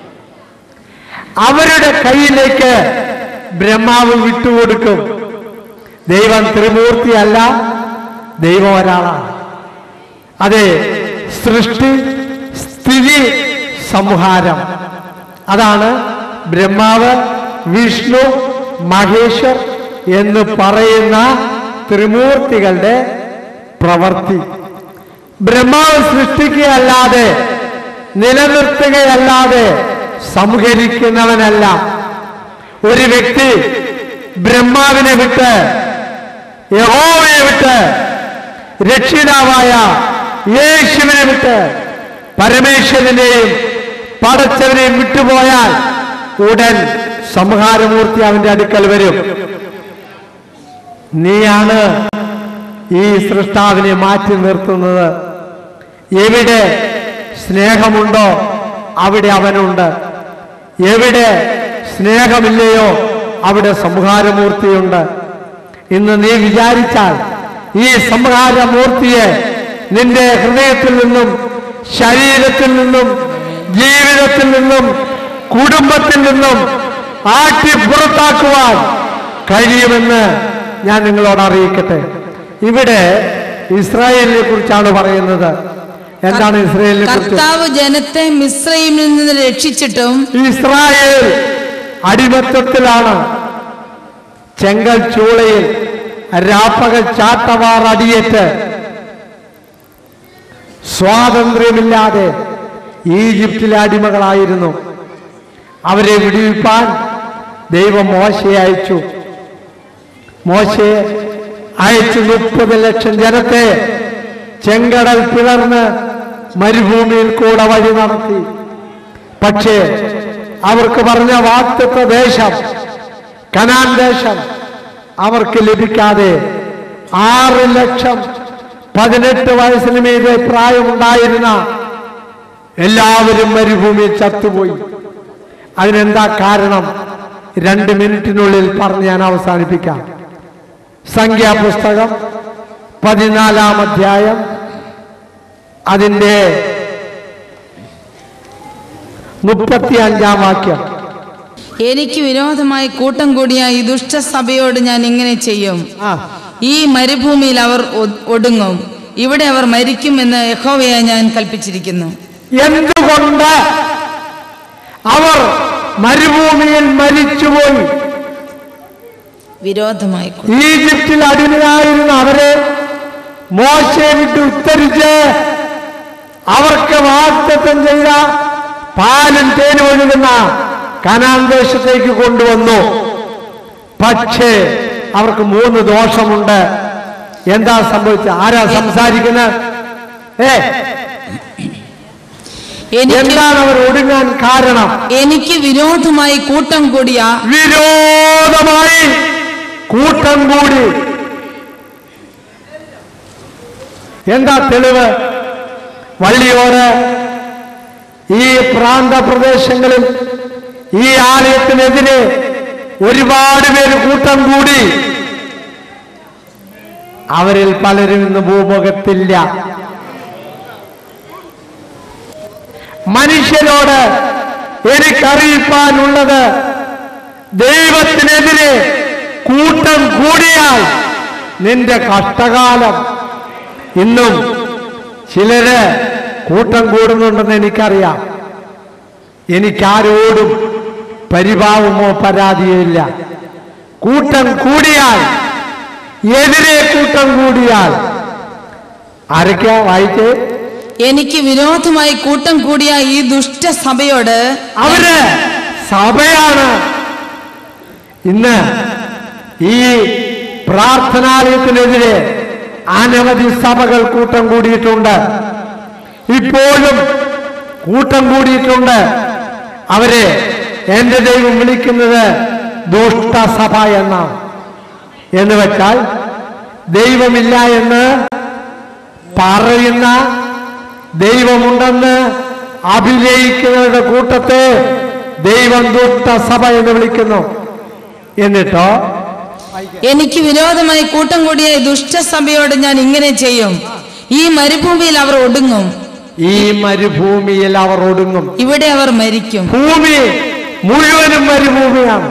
അവരുടെ കയ്യിലേക്ക് ബ്രഹ്മാവ് വിട്ടുകൊടുക്കും. ദൈവം ത്രിമൂർത്തിയല്ല, ദൈവം ഒരാളാണ്. അതെ, സൃഷ്ടി, സ്ഥിതി, സംഹാരം. അതാണ് ബ്രഹ്മാവ്, വിഷ്ണു, മഹേശ്വർ എന്ന് പറയുന്ന ത്രിമൂർത്തികളുടെ പ്രവൃത്തി. ബ്രഹ്മാവ് സൃഷ്ടിക്കുകയല്ലാതെ, നിലനിർത്തുകയല്ലാതെ സംഹരിക്കുന്നവനല്ല. ഒരു വ്യക്തി ബ്രഹ്മാവിനെ വിട്ട്, യഹോവയെ വിട്ട്, രക്ഷിതാവായ യേശുവിനെ വിട്ട്, പരമേശ്വരനെയും പടച്ചവനെയും വിട്ടുപോയാൽ ഉടൻ സംഹാരമൂർത്തി അവന്റെ അടുക്കൽ വരും. നീയാണ് ഈ സൃഷ്ടാവിനെ മാറ്റി നിർത്തുന്നത്. എവിടെ സ്നേഹമുണ്ടോ അവിടെ അവനുണ്ട്. എവിടെ സ്നേഹമില്ലയോ അവിടെ സംഹാരമൂർത്തിയുണ്ട്. ഇന്ന് നീ വിചാരിച്ചാൽ ഈ സംഹാരമൂർത്തിയെ നിന്റെ ഹൃദയത്തിൽ നിന്നും, ശരീരത്തിൽ നിന്നും, ജീവിതത്തിൽ നിന്നും, കുടുംബത്തിൽ നിന്നും ആട്ടി പുറത്താക്കുവാൻ കഴിയുമെന്ന് ഞാൻ നിങ്ങളോട് അറിയിക്കട്ടെ. ഇവിടെ ഇസ്രായേലിനെ കുറിച്ചാണ് പറയുന്നത്. എന്താണ് ഇസ്രായേലിനെ കുറിച്ച്? കർത്താവ് ജനത്തെ മിസ്രൈമിൽ നിന്ന് രക്ഷിച്ചിട്ടും ഇസ്രായേൽ അടിമത്തത്തിലാണ്. ചെങ്കൽ ചൂളയിൽ രാപ്പകൽ ചാട്ടവാർ അടിയേറ്റ് സ്വാതന്ത്ര്യമില്ലാതെ ഈജിപ്തിലെ അടിമകളായിരുന്നു. അവരെ വിടുവിപ്പാൻ ദൈവം മോശയെ അയച്ചു. മോശയെ അയച്ചു 30 ലക്ഷം ജനത്തെ ചെങ്കടൽ പിളർന്ന് മരുഭൂമിയിൽ കൂടെ വഴി നടത്തി. പക്ഷേ അവർക്ക് പറഞ്ഞ വാഗ്ദത്ത ദേശം, കനാൻ ദേശം അവർക്ക് ലഭിക്കാതെ 6 ലക്ഷം 18 വയസ്സിന് മീതെ പ്രായമുണ്ടായിരുന്ന എല്ലാവരും മരുഭൂമിയിൽ ചത്തുപോയി. അതിനെന്താ കാരണം? 2 മിനിറ്റിനുള്ളിൽ പറഞ്ഞ് ഞാൻ അവസാനിപ്പിക്കാം. സംഖ്യാപുസ്തകം 14-ാം അധ്യായം അതിൻ്റെ 35-ാം വാക്യം. എനിക്ക് വിരോധമായി കൂട്ടം കൂടിയ ഈ ദുഷ്ടസഭയോട് ഞാൻ ഇങ്ങനെ ചെയ്യും. ഈ മരുഭൂമിയിൽ അവർ ഒടുങ്ങും, ഇവിടെ അവർ മരിക്കുമെന്ന് യഹോവയെ ഞാൻ കൽപ്പിച്ചിരിക്കുന്നു. എന്തുകൊണ്ട് അവർ മരുഭൂമിയിൽ മരിച്ചുപോയി? വിരോധമായി ഈജിപ്തിൽ അടിമയായിരുന്ന അവരെ മോശയെ വിട്ട് ഉത്തരിച്ച് അവർക്ക് വാഗ്ദത്തം ചെയ്ത പാലും തേനും ഒഴുകുന്ന കനാൻ ദേശത്തേക്ക് കൊണ്ടുവന്നു. പക്ഷേ അവർക്ക് 3 ദോഷമുണ്ട്. എന്താ സംഭവിച്ചത്? ആരാ സംസാരിക്കുന്നത്? എന്താണ് അവർ ഒടുങ്ങാൻ കാരണം? എനിക്ക് വിരോധമായി കൂട്ടം കൂടി. എന്താ തെളിവ്? വള്ളിയോട് ഈ പ്രാന്തപ്രദേശങ്ങളിൽ ഈ ആലയത്തിനെതിരെ ഒരുപാട് പേര് കൂട്ടം കൂടി. അവരിൽ പലരും ഇന്ന് ഭൂമുഖത്തില്ല. മനുഷ്യരോട് എനിക്കറിയിപ്പാനുള്ളത്, ദൈവത്തിനെതിരെ കൂട്ടം കൂടിയാൽ നിന്റെ കഷ്ടകാലം ഇന്നും ചിലര് കൂട്ടം കൂടുന്നുണ്ടെന്ന് എനിക്കറിയാം. എനിക്കാരോടും പരിഭാവമോ പരാതിയോ ഇല്ല. കൂട്ടം കൂടിയാൽ, എതിരെ കൂട്ടം കൂടിയാൽ ആരൊക്കെയാ വായിച്ചേ? എനിക്ക് വിരോധമായി കൂട്ടം കൂടിയ ഈ ദുഷ്ടസഭയോട്, അവര് സഭയാണ്. ഇന്ന് ഈ പ്രാർത്ഥനാലയത്തിനെതിരെ അനവധി സഭകൾ കൂട്ടം കൂടിയിട്ടുണ്ട്. ഇപ്പോഴും കൂട്ടം കൂടിയിട്ടുണ്ട്. അവരെ എന്റെ ദൈവം വിളിക്കുന്നത് ദുഷ്ടസഭ എന്നാണ്. എന്ന് വെച്ചാൽ ദൈവമില്ല എന്ന് പറയുന്ന, ദൈവമുണ്ടെന്ന് അഭിനയിക്കുന്നവരുടെ കൂട്ടത്തെ ദൈവം ദുഷ്ടസഭ എന്ന് വിളിക്കുന്നു. എന്നിട്ടോ, എനിക്ക് വിരോധമായി കൂട്ടം കൂടിയ ഈ ദുഷ്ടസഭയോട് ഞാൻ ഇങ്ങനെ ചെയ്യും, ഈ മരുഭൂമിയിൽ അവർ ഒടുങ്ങും. ഈ മരുഭൂമിയിൽ അവർ ഒടുങ്ങും. ഇവിടെ അവർ മരിക്കും. ഭൂമി മുഴുവനും മരുഭൂമിയാണ്.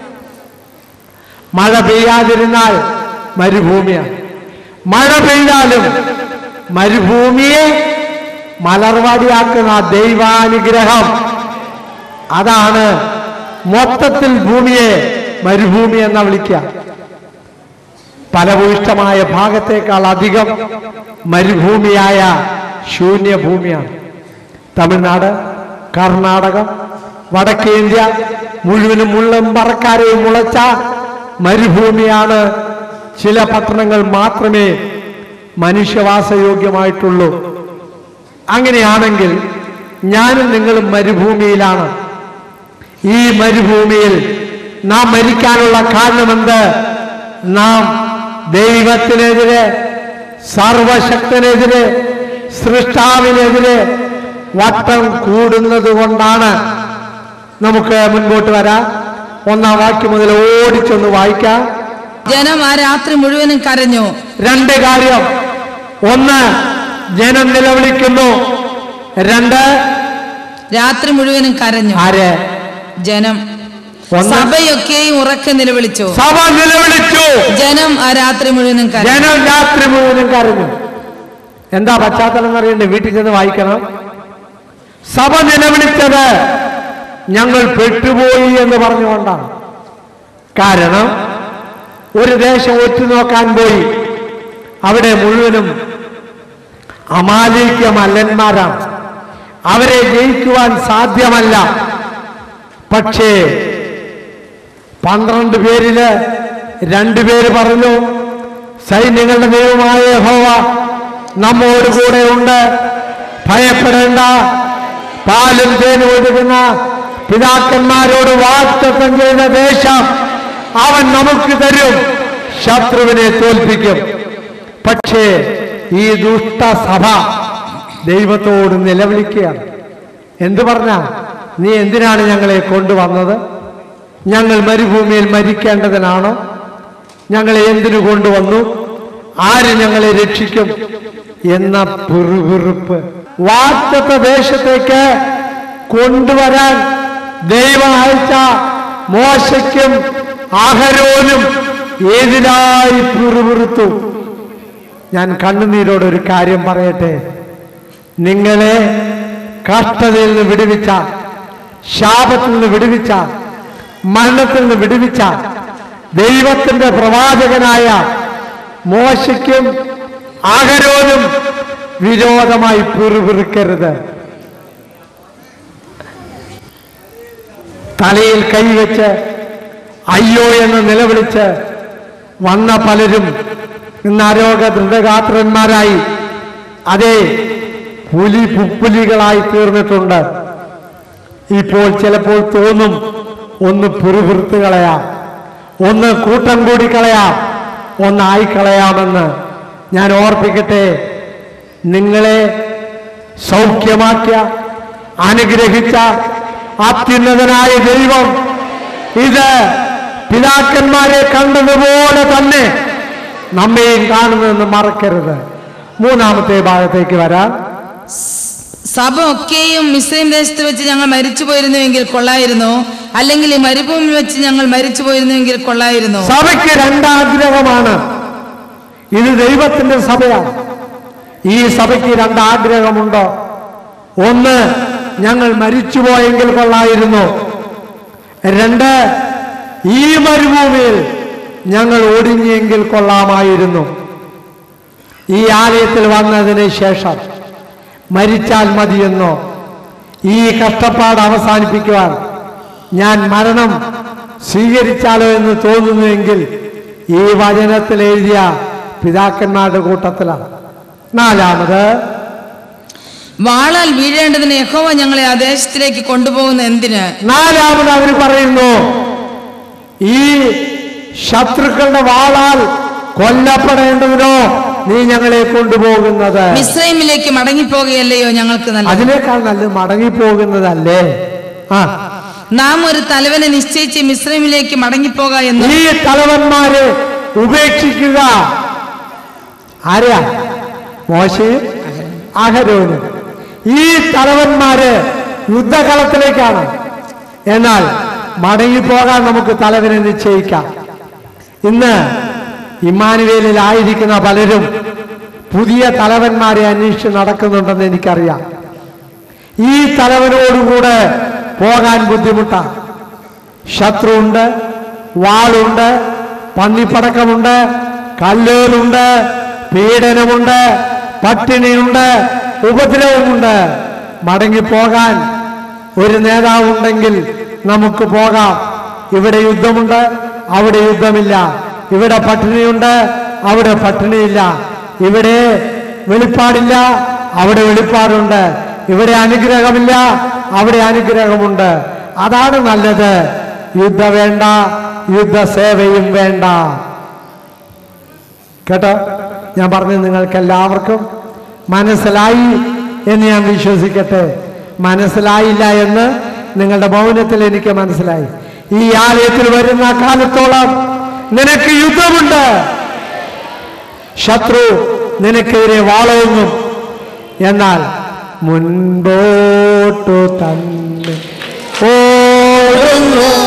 മഴ പെയ്യാതിരുന്നാൽ മരുഭൂമിയാണ്. മഴ പെയ്താലും മരുഭൂമിയെ മലർവാടിയാക്കുന്ന ദൈവാനുഗ്രഹം, അതാണ് മൊത്തത്തിൽ ഭൂമിയെ മരുഭൂമി എന്ന വിളിക്കുക. ഫലഭൂയിഷ്ഠമായ ഭാഗത്തേക്കാൾ അധികം മരുഭൂമിയായ ശൂന്യഭൂമിയാണ്. തമിഴ്നാട്, കർണാടകം, വടക്കേ ഇന്ത്യ മുഴുവനും മുള്ളും പറക്കാരെയും മുളച്ച മരുഭൂമിയാണ്. ചില പട്ടണങ്ങൾ മാത്രമേ മനുഷ്യവാസയോഗ്യമായിട്ടുള്ളൂ. അങ്ങനെയാണെങ്കിൽ ഞാനും നിങ്ങളും മരുഭൂമിയിലാണ്. ഈ മരുഭൂമിയിൽ നാം മരിക്കാനുള്ള കാരണമെന്ത്? നാം ദൈവത്തിനെതിരെ, സർവശക്തനെതിരെ, സൃഷ്ടാവിനെതിരെ വട്ടം കൂടുന്നത് കൊണ്ടാണ്. നമുക്ക് മുൻപോട്ട് വരാം. 1-ാം വാക്യം മുതൽ ഓടിച്ചൊന്ന് വായിക്കാം. ജനം ആ രാത്രി മുഴുവനും കരഞ്ഞു. 2 കാര്യം. 1, ജനം നിലവിളിക്കുന്നു. 2, രാത്രി മുഴുവനും കരഞ്ഞു. ആര്? ജനം. സഭയൊക്കെയും ഉറക്കെ നിലവിളിച്ചു. സഭ നിലവിളിച്ചു. ജനം ആ രാത്രി മുഴുവനും കരഞ്ഞു. ജനം രാത്രി മുഴുവനും കരഞ്ഞു. എന്താ പശ്ചാത്തലം എന്നറിയണ്ടേ? വീട്ടിൽ ചെന്ന് വായിക്കണം. സഭ നിലവിളിച്ചത് ഞങ്ങൾ പെട്ടുപോയി എന്ന് പറഞ്ഞുകൊണ്ടാണ്. കാരണം ഒരു ദേശം ഒറ്റുനോക്കാൻ പോയി. അവിടെ മുഴുവനും അമാലേക്യ മല്ലന്മാരാണ്. അവരെ ജയിക്കുവാൻ സാധ്യമല്ല. പക്ഷേ 12 പേരില് 2 പേര് പറഞ്ഞു, സൈന്യങ്ങളുടെ ദൈവമായ യഹോവ നമ്മോട് കൂടെ ഉണ്ട്, ഭയപ്പെടേണ്ട. പാലും തേനും ഒഴുകുന്ന പിതാക്കന്മാരോട് വാഗ്ദത്തം ചെയ്ത ദേശം അവൻ നമുക്ക് തരും, ശത്രുവിനെ തോൽപ്പിക്കും. പക്ഷേ ഈ ദുഷ്ടസഭ ദൈവത്തോട് നിലവിളിക്കുകയാണ്. എന്തു പറഞ്ഞ? നീ എന്തിനാണ് ഞങ്ങളെ കൊണ്ടുവന്നത്? ഞങ്ങൾ മരുഭൂമിയിൽ മരിക്കേണ്ടതിനാണോ? ഞങ്ങളെ എന്തിനു കൊണ്ടുവന്നു? ആര് ഞങ്ങളെ രക്ഷിക്കും എന്ന പിറുപിറുപ്പ്. വാഗ്ദത്ത ദേശത്തേക്ക് കൊണ്ടുവരാൻ ദൈവം അയച്ച മോശയ്ക്കും അഹരോനും എതിരായി പിറുപിറുത്തു. ഞാൻ കണ്ണുനീരോടൊരു കാര്യം പറയട്ടെ. നിങ്ങളെ കഷ്ടതയിൽ നിന്ന് വിടുവിച്ച, ശാപത്തിൽ നിന്ന് വിടുവിച്ച, മരണത്തിൽ നിന്ന് വിടുവിച്ച ദൈവത്തിന്റെ പ്രവാചകനായ മോശയ്ക്കും അഹരോനും വിരോധമായി പിറുപിറുക്കരുത്. തലയിൽ കൈവച്ച് അയ്യോ എന്ന് നിലവിളിച്ച് വന്ന പലരും ഇന്ന് ആരോഗ്യ ദൃഢഗാത്രന്മാരായി, അതേ പുലികളായി തീർന്നിട്ടുണ്ട്. ഇപ്പോൾ ചിലപ്പോൾ തോന്നും ഒന്ന് പിറുപിറുത്ത് കളയാം, ഒന്ന് കൂട്ടം കൂടി കളയാം, ഒന്നായിക്കളയാമെന്ന്. ഞാൻ ഓർപ്പിക്കട്ടെ, നിങ്ങളെ സൗഖ്യമാക്കിയ, അനുഗ്രഹിച്ച അത്യുന്നതനായ ദൈവം ഇത് പിതാക്കന്മാരെ കണ്ടതുപോലെ തന്നെ നമ്മയും കാണുന്നതെന്ന് മറക്കരുത്. 3-ാമത്തെ ഭാഗത്തേക്ക് വരാം. സഭ ഒക്കെയും മിസ്രൈം ദേശത്ത് വെച്ച് ഞങ്ങൾ മരിച്ചു പോയിരുന്നുവെങ്കിൽ കൊള്ളായിരുന്നു, അല്ലെങ്കിൽ ഈ മരുഭൂമി വെച്ച് ഞങ്ങൾ മരിച്ചു പോയിരുന്നുവെങ്കിൽ കൊള്ളായിരുന്നു. സഭയ്ക്ക് 2 ആഗ്രഹമാണ്. ഇത് ദൈവത്തിന്റെ സഭയാണ്. ഈ സഭയ്ക്ക് രണ്ട് ആഗ്രഹമുണ്ടോ? ഒന്ന്, ഞങ്ങൾ മരിച്ചുപോയെങ്കിൽ കൊള്ളായിരുന്നു. രണ്ട്, ഈ മരുഭൂമിയിൽ ഞങ്ങൾ ഒടുങ്ങിയെങ്കിൽ കൊള്ളാമായിരുന്നു. ഈ ആലയത്തിൽ വന്നതിന് ശേഷം മരിച്ചാൽ മതിയെന്നോ, ഈ കഷ്ടപ്പാട് അവസാനിപ്പിക്കുവാൻ ഞാൻ മരണം സ്വീകരിച്ചാലോ എന്ന് തോന്നുന്നുവെങ്കിൽ ഈ വചനത്തിൽ എഴുതിയ പിതാക്കന്മാരുടെ കൂട്ടത്തിലാണ്. നാലാമത്, വാളാൽ വീഴേണ്ടതിന് യഹോവ ഞങ്ങളെ ആ ദേശത്തിലേക്ക് കൊണ്ടുപോകുന്ന എന്തിന്? നാലാമത് അവർ പറയുന്നു, ഈ ശത്രുക്കളുടെ വാളാൽ കൊല്ലപ്പെടേണ്ടതിനോ നീ ഞങ്ങളെ കൊണ്ടുപോകുന്നത്? മിസ്രൈമിലേക്ക് മടങ്ങിപ്പോകുകയല്ലയോ ഞങ്ങൾക്ക് നല്ലത്? അതിനേക്കാൾ നല്ലത് മടങ്ങിപ്പോകുന്നതല്ലേ? നാം ഒരു തലവനെ നിശ്ചയിച്ച് മിസ്രൈമിലേക്ക് മടങ്ങിപ്പോക എന്ന്. ഈ തലവന്മാരെ ഉപേക്ഷിക്കുക. ആരെയാ? മോശയും അഹരോനും. ഈ തലവന്മാര് യുദ്ധകളത്തിലേക്കാണ്. എന്നാൽ മടങ്ങിപ്പോകാൻ നമുക്ക് തലവനെ നിശ്ചയിക്കാം. ഇന്ന് ഇമ്മാനുവേലിലായിരിക്കുന്ന പലരും പുതിയ തലവന്മാരെ അന്വേഷിച്ച് നടക്കുന്നുണ്ടെന്ന് എനിക്കറിയാം. ഈ തലവനോടുകൂടെ പോകാൻ ബുദ്ധിമുട്ടാണ്. ശത്രുവുണ്ട്, വാളുണ്ട്, പന്നിപ്പടക്കമുണ്ട്, കല്ലേറുണ്ട്, പീഡനമുണ്ട്, പട്ടിണിയുണ്ട്, ഉപദ്രവമുണ്ട്. മടങ്ങിപ്പോകാൻ ഒരു നേതാവുണ്ടെങ്കിൽ നമുക്ക് പോകാം. ഇവിടെ യുദ്ധമുണ്ട്, അവിടെ യുദ്ധമില്ല. ഇവിടെ പട്ടിണിയുണ്ട്, അവിടെ പട്ടിണിയില്ല. ഇവിടെ വെളിപ്പാടില്ല, അവിടെ വെളിപ്പാടുണ്ട്. ഇവിടെ അനുഗ്രഹമില്ല, അവിടെ അനുഗ്രഹമുണ്ട്. അതാണ് നല്ലത്. യുദ്ധ വേണ്ട, യുദ്ധസേവയും വേണ്ട. കേട്ടോ? ഞാൻ പറഞ്ഞു, നിങ്ങൾക്ക് എല്ലാവർക്കും മനസ്സിലായി എന്ന് ഞാൻ വിശ്വസിക്കട്ടെ. മനസ്സിലായില്ല എന്ന് നിങ്ങളുടെ മൗനത്തിൽ എനിക്ക് മനസ്സിലായി. ഈ ആലയത്തിൽ വരുന്ന കാലത്തോളം നിനക്ക് യുദ്ധമുണ്ട്. ശത്രു നിനക്കെതിരെ വാളോങ്ങും. എന്നാൽ മുൻപോട്ടു തന്നെ ഓടുന്നു.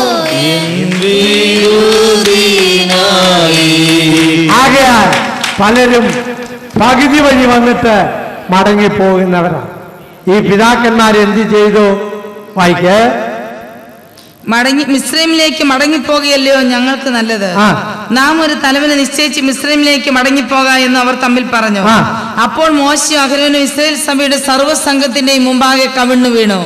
ആകയാൽ പലരും പകുതി വഴി വന്നിട്ട് മടങ്ങിപ്പോകുന്നവരാണ്. ഈ പിതാക്കന്മാർ എന്ത് ചെയ്തു? വായിക്ക്. മിസ്രൈമിലേക്ക് മടങ്ങിപ്പോകുകയല്ലയോ ഞങ്ങൾക്ക് നല്ലത്? നാം ഒരു തലവനെ നിശ്ചയിച്ച് മിസ്രൈമിലേക്ക് മടങ്ങിപ്പോക എന്ന് അവർ തമ്മിൽ പറഞ്ഞു. അപ്പോൾ മോശയും അഹരോനും ഇസ്രായേൽ സഭയുടെ സർവ്വസംഘത്തിന്റെയും മുമ്പാകെ കവിണ്ണു വീണു.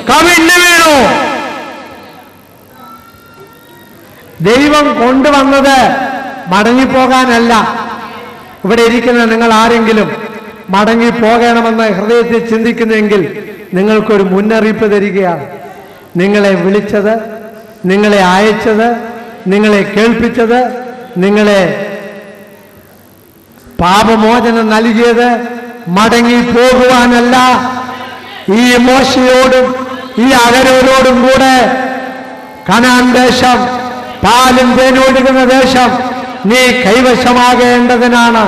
ദൈവം കൊണ്ടുവന്നത് മടങ്ങിപ്പോകാനല്ല. ഇവിടെ ഇരിക്കുന്ന നിങ്ങൾ ആരെങ്കിലും മടങ്ങിപ്പോകണമെന്ന് ഹൃദയത്തിൽ ചിന്തിക്കുന്നെങ്കിൽ നിങ്ങൾക്കൊരു മുന്നറിയിപ്പ് തരികയാണ്. നിങ്ങളെ വിളിച്ചത്, നിങ്ങളെ അയച്ചത്, നിങ്ങളെ കേൾപ്പിച്ചത്, നിങ്ങളെ പാപമോചനം നൽകിയത് മടങ്ങി പോകുവാനല്ല. ഈ മോശയോടും ഈ അഹരോനോടും കൂടെ കനാൻ ദേശം, പാലും തേനൊഴുകുന്ന ദേശം നീ കൈവശമാകേണ്ടതിനാണ്.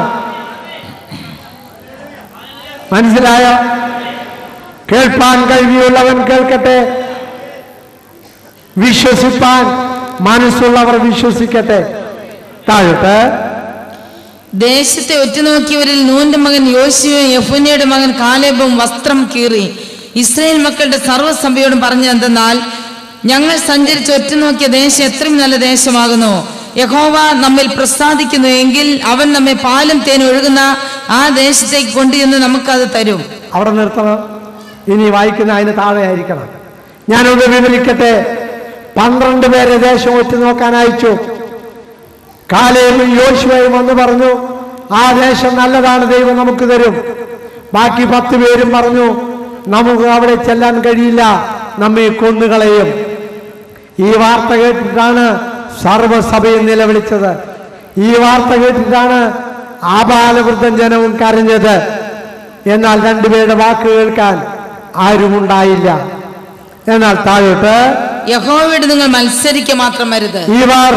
മനസ്സിലായോ? കേൾപ്പാൻ കഴിവുള്ളവൻ കേൾക്കട്ടെ, വിശ്വസിപ്പാൻ മനസ്സുള്ളവർ വിശ്വസിക്കട്ടെ. താഴോട്ട്. ദേശത്തെ ഒറ്റുനോക്കിയവരിൽ നൂന്റെ മകൻ യോശുവയും യെഫുന്നയുടെ മകൻ കാലേബും വസ്ത്രം കീറി ഇസ്രായേൽ മക്കളുടെ സർവ്വസഭയോടും പറഞ്ഞെന്തെന്നാൽ, ഞങ്ങൾ സഞ്ചരിച്ച് ഒറ്റുനോക്കിയ ദേശം എത്രയും നല്ല ദേശമാകുന്നു. യഹോവ നമ്മിൽ പ്രസാദിക്കുന്നു എങ്കിൽ അവൻ നമ്മെ പാലും തേനും ഒഴുകുന്ന ആ ദേശത്തേക്ക് കൊണ്ടുചെന്ന് നമുക്കത് തരും. അവിടെ നിർത്തണം. ഇനി വായിക്കുന്ന അതിന് താഴെ ആയിരിക്കണം. ഞാനൊന്ന് വിവരിക്കട്ടെ. 12 പേരെ ദേശം ഒറ്റുനോക്കാൻ അയച്ചു. കാലേബും യോശുവയും വന്ന് പറഞ്ഞു, ആ ദേശം നല്ലതാണ്, ദൈവം നമുക്ക് തരും. ബാക്കി 10 പേരും പറഞ്ഞു, നമുക്ക് അവിടെ ചെല്ലാൻ കഴിയില്ല, നമ്മെ കൊന്നുകളയും. ഈ വാർത്ത കേട്ടിട്ടാണ് സർവ്വസഭയും നിലവിളിച്ചത്. ഈ വാർത്ത കേട്ടിട്ടാണ് ആബാലവൃദ്ധം ജനവും കരഞ്ഞത്. എന്നാൽ 2 പേരുടെ വാക്ക് കേൾക്കാൻ ആരുമുണ്ടായില്ല. എന്നാൽ താഴോട്ട്. യഹോവയോട് നിങ്ങൾ മത്സരിക്കുക മാത്രം വരുത്. ഇവർ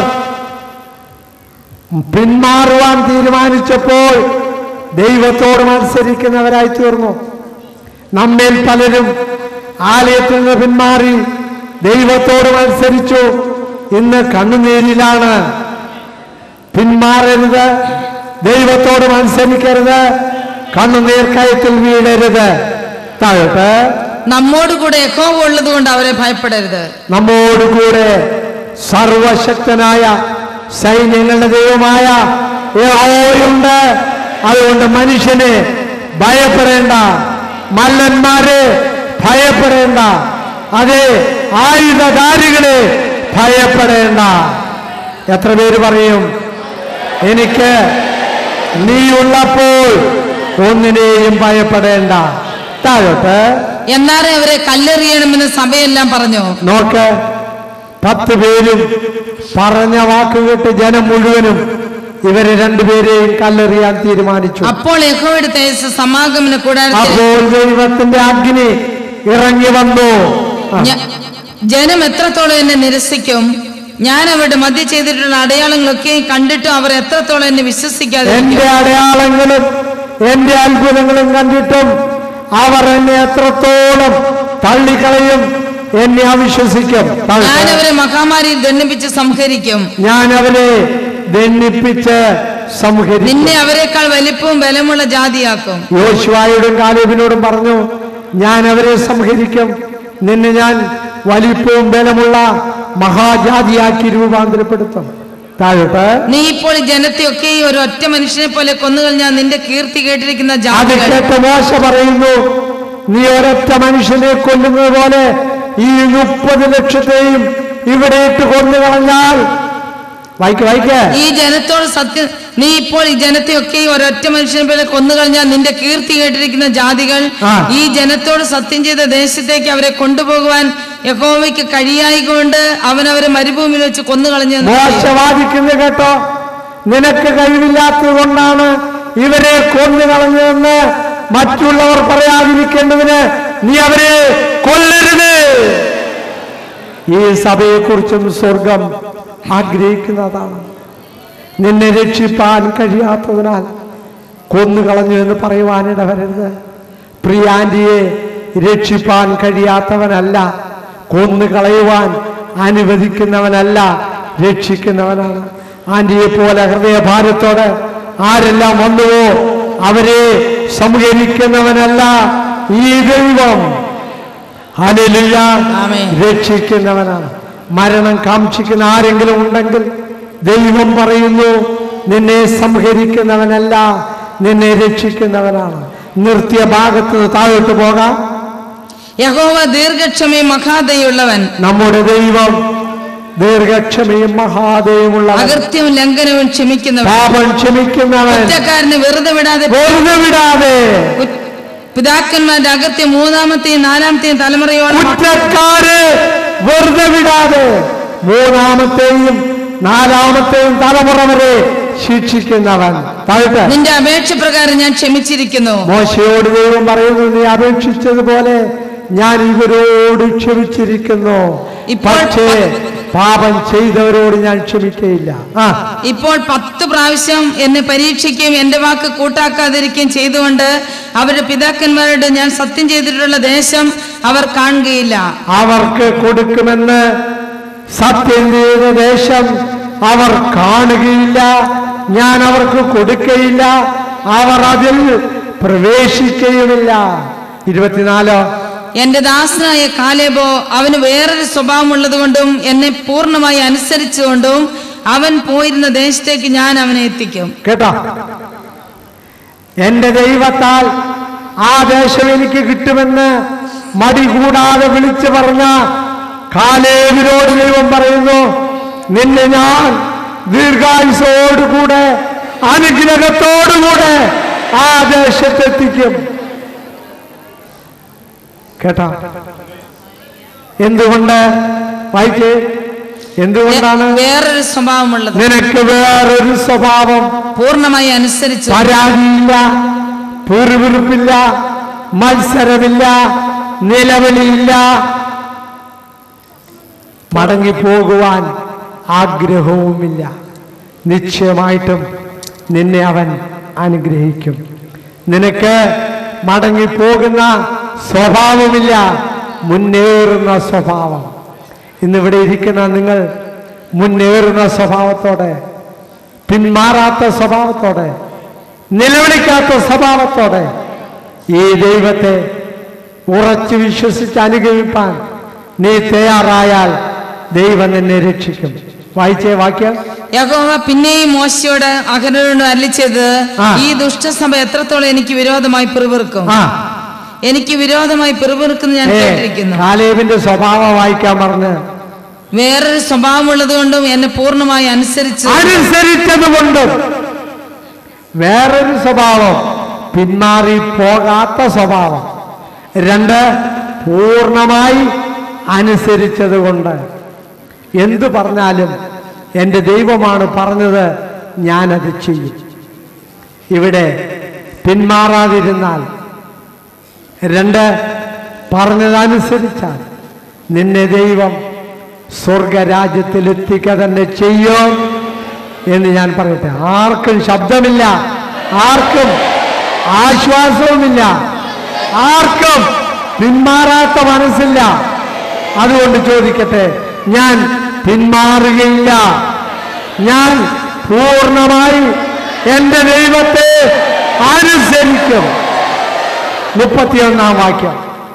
പിന്മാറുവാൻ തീരുമാനിച്ചപ്പോൾ ദൈവത്തോട് മത്സരിക്കുന്നവരായി തീർന്നു. നമ്മിൽ പലരും ആലയത്തിൽ നിന്ന് പിന്മാറി ദൈവത്തോട് മത്സരിച്ചു. ഇന്ന് കണ്ണുനീരിലാണ്. പിന്മാറരുത്, ദൈവത്തോട് മത്സരിക്കരുത്, കണ്ണുനീർ കയത്തിൽ വീഴരുത്. താഴോട്ട്. നമ്മോട് കൂടെ യഹോവ ഉള്ളത് കൊണ്ട് അവരെ ഭയപ്പെടരുത്. നമ്മോട് കൂടെ സർവശക്തനായ സൈന്യങ്ങളുടെ ദൈവമായ യഹോവയുണ്ട്. അതുകൊണ്ട് മനുഷ്യനെ ഭയപ്പെടേണ്ട, മല്ലന്മാരെ ഭയപ്പെടേണ്ട, അതേ ആയുധധാരികളെ ഭയപ്പെടേണ്ട. എത്ര പേര് പറയും എനിക്ക് നീയുള്ളപ്പോൾ ഒന്നിനെയും ഭയപ്പെടേണ്ട? താഴോട്ട്. എന്നാലേ അവരെ കല്ലെറിയണമെന്ന് സഭയെല്ലാം പറഞ്ഞു. നോക്ക്, 10 പേരും പറഞ്ഞ വാക്കുകേട്ട് ജനം മുഴുവനും ഇവരെ 2 പേരെയും കല്ലെറിയാൻ തീരുമാനിച്ചു. അപ്പോൾ യഹോവയുടെ തേജസ്സ് സമാഗമന കൂടാരത്തിൽ, അപ്പോൾ ദൈവത്തിന്റെ അഗ്നി ഇറങ്ങി വന്നു. ജനം എത്രത്തോളം എന്നെ നിരസിക്കും, ഞാൻ അവരുടെ മധ്യ ചെയ്തിട്ടുള്ള അടയാളങ്ങളൊക്കെ കണ്ടിട്ടും അവർ എത്രത്തോളം എന്നെ വിശ്വസിക്കാതെ. എന്റെ അടയാളങ്ങളും എന്റെ അത്ഭുതങ്ങളും കണ്ടിട്ടും അവർ എന്നെ എത്രത്തോളം തള്ളിക്കളയും, എന്നെ അവിശ്വസിക്കും. ഞാൻ അവരെ മഹാമാരിയിൽ ദണ്ഡിപ്പിച്ച് സംഹരിക്കും. ഞാൻ അവരെ ദണ്ഡിപ്പിച്ച് സംഹരിക്കും. നിന്നെ അവരെക്കാൾ വലിപ്പവും ബലമുള്ള ജാതിയാക്കും. യോശുവയോടും കാലേബിനോടും പറഞ്ഞു, ഞാൻ അവരെ സംഹരിക്കും, നിന്നെ ഞാൻ വലിപ്പവും ബലമുള്ള മഹാജാതിയാക്കി രൂപാന്തരപ്പെടുത്തും. താഴോട്ട്. നീ ഇപ്പോൾ ഈ ജനത്തെയൊക്കെ ഒരു ഒറ്റ മനുഷ്യനെ പോലെ കൊന്നുകളഞ്ഞാൽ നിന്റെ കീർത്തി കേട്ടിരിക്കുന്ന അത് ജാതികൾ. കേട്ട് മോശ പറയുന്നു, നീ ഒരൊറ്റ മനുഷ്യനെ കൊല്ലുന്നത് പോലെ ഈ 30 ലക്ഷത്തെയും ഇവിടെ ഇട്ട് കൊന്നുകളഞ്ഞാൽ. ഈ ജനത്തോട് സത്യം, നീ ഇപ്പോൾ ഈ ജനത്തെയൊക്കെ ഒരൊറ്റ മനുഷ്യനെ പോലെ കൊന്നുകളഞ്ഞാൽ നിന്റെ കീർത്തി കേട്ടിരിക്കുന്ന ജാതികൾ ഈ ജനത്തോട് സത്യം ചെയ്ത ദേശത്തേക്ക് അവരെ കൊണ്ടുപോകുവാൻ യഹോവയ്ക്ക് കഴിയായികൊണ്ട് അവൻ അവരെ മരുഭൂമിയിൽ വെച്ച് കൊന്നുകളഞ്ഞു. മോശവാദിക്കുന്നത് കേട്ടോ, നിനക്ക് കഴിവില്ലാത്തത് കൊണ്ടാണ് ഇവരെ കൊന്നുകളഞ്ഞതെന്ന് മറ്റുള്ളവർ പറയാതിരിക്കേണ്ടതിന് നീ അവരെ കൊല്ലരുത്. ഈ സഭയെക്കുറിച്ചും സ്വർഗം ആഗ്രഹിക്കുന്നതാണ്. നിന്നെ രക്ഷിപ്പാൻ കഴിയാത്തതിനാൽ കൊന്നുകളഞ്ഞു എന്ന് പറയുവാനിട വരരുത്. പ്രിയാന്റിയെ രക്ഷിപ്പാൻ കഴിയാത്തവനല്ല, കൊന്നുകളയുവാൻ അനുവദിക്കുന്നവനല്ല, രക്ഷിക്കുന്നവനാണ്. ആന്റിയെ പോലെ ഹൃദയഭാരത്തോടെ ആരെല്ലാം വന്നുവോ അവരെ സംഹരിക്കുന്നവനല്ല ഈ ദൈവം. ഹല്ലേലൂയ, രക്ഷിക്കുന്നവനാണ്. മരണം കാക്ഷിക്കുന്ന ആരെങ്കിലും ഉണ്ടെങ്കിൽ ദൈവം പറയുന്നു, നിന്നെ സംഹരിക്കുന്നവനല്ല, നിന്നെ രക്ഷിക്കുന്നവനാണ്. നിർത്തിയ ഭാഗത്ത് താഴോട്ട് പോകാം. യഹോവ ദീർഘക്ഷമയും മഹാദയുള്ളവൻ. നമ്മുടെ ദൈവം ദീർഘക്ഷമയും മഹാദയുമുള്ളവൻ, അകൃത്യവും ലംഘനവും ക്ഷമിക്കുന്നവൻ, പാപം ക്ഷമിക്കുന്നവൻ, കുറ്റക്കാരനെ വെറുതെ വിടാതെ പിതാക്കന്മാരുടെ അകൃത്യം 3ാമത്തെയും 4ാമത്തെയും തലമുറയോളം, കുറ്റക്കാരെ വെറുതെ വിടാതെ 3ാമത്തെയും 4ാമത്തെയും തലമുറ വരെ ശിക്ഷിക്കുന്നവൻ. നിന്റെ അപേക്ഷ പ്രകാരം ഞാൻ ക്ഷമിച്ചിരിക്കുന്നു. മോശയോട് ദൈവം പറയുന്നു, നീ അപേക്ഷിച്ചതുപോലെ ഞാൻ ഇവരോട് ക്ഷമിച്ചിരിക്കുന്നു, പക്ഷേ പാപം ചെയ്തവരോട് ഞാൻ ക്ഷമിക്കയില്ല. ഇപ്പോൾ 10 പ്രാവശ്യം എന്നെ പരീക്ഷിക്കുകയും എന്റെ വാക്ക് കൂട്ടാക്കാതിരിക്കുകയും ചെയ്തുകൊണ്ട് അവരുടെ പിതാക്കന്മാരോട് ഞാൻ സത്യം ചെയ്തിട്ടുള്ള ദേശം അവർ കാണുകയില്ല. അവർക്ക് കൊടുക്കുമെന്ന് സത്യം ചെയ്ത ദേശം അവർ കാണുകയില്ല, ഞാൻ അവർക്ക് കൊടുക്കയില്ല, അവർ അതിൽ പ്രവേശിക്കുകയുമില്ല. 24. എന്റെ ദാസനായ കാലേബോ അവന് വേറൊരു സ്വഭാവമുള്ളത് കൊണ്ടും എന്നെ പൂർണ്ണമായി അനുസരിച്ചുകൊണ്ടും അവൻ പോയിരുന്ന ദേശത്തേക്ക് ഞാൻ അവനെ എത്തിക്കും. കേട്ടോ, എന്റെ ദൈവത്താൽ ആ ദേശം എനിക്ക് കിട്ടുമെന്ന് മടി കൂടാതെ വിളിച്ചു പറഞ്ഞ കാലേബിനോട് ദൈവം പറയുന്നു, നിന്നെ ഞാൻ ദീർഘായുസോടുകൂടെ അനുഗ്രഹത്തോടുകൂടെ ആ ദേശത്തെത്തിക്കും. കേട്ടോ, എന്തുകൊണ്ട് വായിക്കേ, എന്തുകൊണ്ടാണ്? വേറൊരു സ്വഭാവമുള്ളത്. നിനക്ക് വേറൊരു സ്വഭാവം, പൂർണ്ണമായി അനുസരിച്ച്, പരാതിയില്ല, പിറുപിറുപ്പില്ല, മത്സരമില്ല, നിലവിളിയില്ല, മടങ്ങിപ്പോകുവാൻ ആഗ്രഹവുമില്ല. നിശ്ചയമായിട്ടും നിന്നെ അവൻ അനുഗ്രഹിക്കും. നിനക്ക് മടങ്ങിപ്പോകുന്ന സ്വഭാവമില്ല, മുന്നേറുന്ന സ്വഭാവം. ഇന്നിവിടെ ഇരിക്കുന്ന നിങ്ങൾ മുന്നേറുന്ന സ്വഭാവത്തോടെ, പിന്മാറാത്ത സ്വഭാവത്തോടെ നിലവിളിക്കാത്ത സ്വഭാവത്തോടെ ഈ ദൈവത്തെ ഉറച്ചു വിശ്വസിച്ച് അനുഗമിപ്പാൻ നീ തയ്യാറായാൽ ദൈവം നിന്നെ രക്ഷിക്കും. വായിച്ചേ വാക്യം. യഹോവ പിന്നെയും മോശയോട് അഹരോനോട് അരുളിച്ചത്, ഈ ദുഷ്ടസഭ എത്രത്തോളം എനിക്ക് വിരോധമായി പിറുപിറുക്കും, എനിക്ക് വിരോധമായി പിറുപിറുക്കുന്ന ഞാൻ കേട്ടിരിക്കുന്നു. കാലേബിന്റെ സ്വഭാവം വായിക്കാൻ പറഞ്ഞ് വേറൊരു സ്വഭാവമുള്ളത് കൊണ്ടും എന്നെ പൂർണ്ണമായി അനുസരിച്ചതുകൊണ്ടും വേറൊരു സ്വഭാവം, പിന്മാറി പോകാത്ത സ്വഭാവം. 2, പൂർണ്ണമായി അനുസരിച്ചത് കൊണ്ട്. എന്തു പറഞ്ഞാലും എൻ്റെ ദൈവമാണ് പറഞ്ഞത്, ഞാനത് ചെയ്യും. ഇവിടെ പിന്മാറാതിരുന്നാൽ, 2, പറഞ്ഞതനുസരിച്ചാൽ നിന്നെ ദൈവം സ്വർഗരാജ്യത്തിലെത്തിക്ക തന്നെ ചെയ്യും എന്ന് ഞാൻ പറയട്ടെ. ആർക്കും ശബ്ദമില്ല, ആർക്കും ആശ്വാസവുമില്ല, ആർക്കും പിന്മാറാത്ത മനസ്സില്ല. അതുകൊണ്ട് ചോദിക്കട്ടെ, ഞാൻ പിന്മാറുകയില്ല. ഞാൻ പൂർണ്ണമായി എൻ്റെ ദൈവത്തെ അനുസരിക്കും. 31-ാം വാക്യം.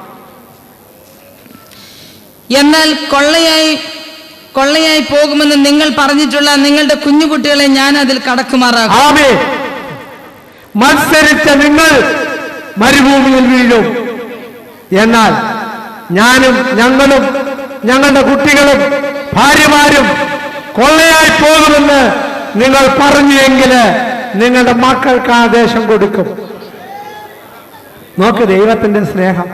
എന്നാൽ കൊള്ളയായി പോകുമെന്ന് നിങ്ങൾ പറഞ്ഞിട്ടുള്ള നിങ്ങളുടെ കുഞ്ഞുകുട്ടികളെ ഞാൻ അതിൽ കടക്കുമാറാകും. ആമേൻ. മത്സരിച്ച നിങ്ങൾ മരുഭൂമിയിൽ വീഴും. എന്നാൽ ഞാനും ഞങ്ങളും ഞങ്ങളുടെ കുട്ടികളും ഭാര്യമാരും കൊള്ളയായി പോകുമെന്ന് നിങ്ങൾ പറഞ്ഞുവെങ്കിൽ നിങ്ങളുടെ മക്കൾക്ക് ആ ദേശം കൊടുക്കും. നോക്ക് ദൈവത്തിന്റെ സ്നേഹം.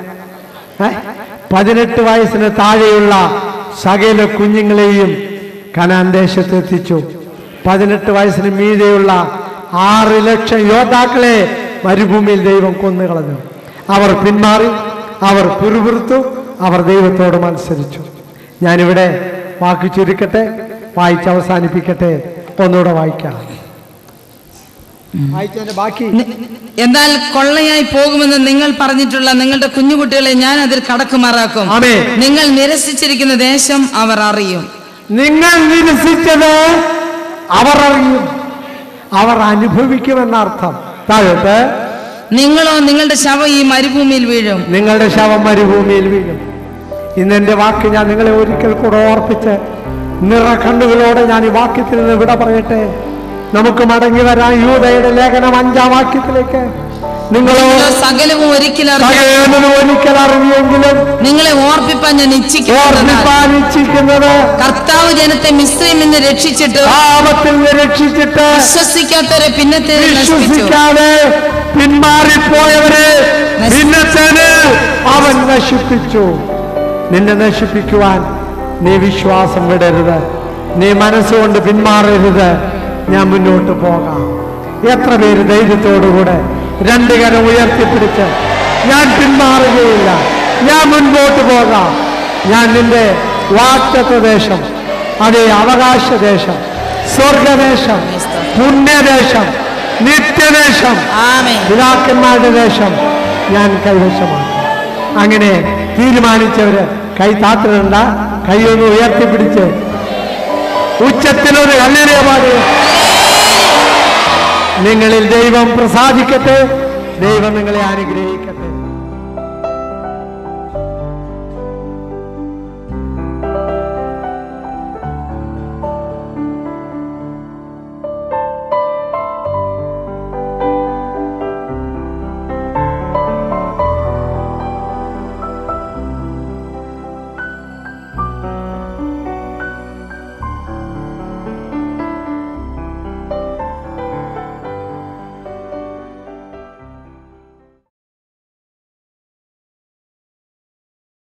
18 വയസ്സിന് താഴെയുള്ള സകല കുഞ്ഞുങ്ങളെയും കനാൻ ദേശത്ത് എത്തിച്ചു. 18 വയസ്സിന് മീതെയുള്ള 6 ലക്ഷം യോദ്ധാക്കളെ മരുഭൂമിയിൽ ദൈവം കൊന്നുകളഞ്ഞു. അവർ പിന്മാറി, അവർ പിറുപിറുത്തു, അവർ ദൈവത്തോട് മത്സരിച്ചു. ഞാനിവിടെ വാക്ക് ചുരുക്കട്ടെ, വായിച്ച് അവസാനിപ്പിക്കട്ടെ. ഒന്നുകൂടെ വായിക്കാം. ബാക്കി. എന്നാൽ കൊള്ളയായി പോകുമെന്ന് നിങ്ങൾ പറഞ്ഞിട്ടുള്ള നിങ്ങളുടെ കുഞ്ഞുകുട്ടികളെ ഞാൻ അതിൽ കടക്കുമാറാക്കും. നിങ്ങൾ നിരസിച്ചിരിക്കുന്ന ദേശം അവർ അറിയും. നിങ്ങൾ നിരസിച്ചത് അവർ അറിയും, അവർ അനുഭവിക്കുമെന്നർത്ഥം. താഴോട്ട്. നിങ്ങളോ നിങ്ങളുടെ ശവം ഈ മരുഭൂമിയിൽ വീഴും. നിങ്ങളുടെ ശവം മരുഭൂമിയിൽ വീഴും. ഇന്ന് എൻ്റെ വാക്ക് ഞാൻ നിങ്ങളെ ഒരിക്കൽ കൂടെ ഓർപ്പിച്ച് നിറകണ്ണുകളോടെ ഞാൻ ഈ വാക്യത്തിൽ നിന്ന് വിട പറയട്ടെ. നമുക്ക് മടങ്ങി വരാൻ യൂദയുടെ ലേഖനം 5-ാം വാക്യത്തിലേക്ക്. നിങ്ങളോ സകലവും ഒരിക്കൽ അറിഞ്ഞെങ്കിലും നിങ്ങളെ ഓർപ്പിപ്പാൻ ഞാൻ ഇച്ഛിക്കുന്നത് കർത്താവ് ജനത്തെ മിസ്രൈമിൽ നിന്ന് രക്ഷിച്ചിട്ട് വിശ്വസിക്കാത്തവരെ വിശ്വസിക്കാതെ പിന്മാറിപ്പോയവരെ പിന്നത്തേന് അവൻ നശിപ്പിച്ചു. നിന്നെ നശിപ്പിക്കുവാൻ നീ വിശ്വാസം വിടരുത്, നീ മനസ്സുകൊണ്ട് പിന്മാറരുത്. ഞാൻ മുന്നോട്ട് പോകാം. എത്ര പേര് ധൈര്യത്തോടുകൂടെ 2 കരം ഉയർത്തിപ്പിടിച്ച് ഞാൻ പിന്മാറുകയില്ല, ഞാൻ മുൻപോട്ട് പോകാം, ഞാൻ നിന്റെ വാഗ്ദത്ത ദേശം, അതേ അവകാശദേശം, സ്വർഗദേശം, പുണ്യദേശം, നിത്യദേശം, പിതാക്കന്മാരുടെ ദേശം ഞാൻ കൈവശമാക്കും. അങ്ങനെ തീരുമാനിച്ചവര് കൈ താത്തിടണ്ട, കൈയൊന്ന് ഉയർത്തിപ്പിടിച്ച് ഉച്ചത്തിലൊരു ഹല്ലേലൂയ പാടുക. നിങ്ങളിൽ ദൈവം പ്രസാദിക്കട്ടെ, ദൈവം നിങ്ങളെ അനുഗ്രഹിക്കട്ടെ.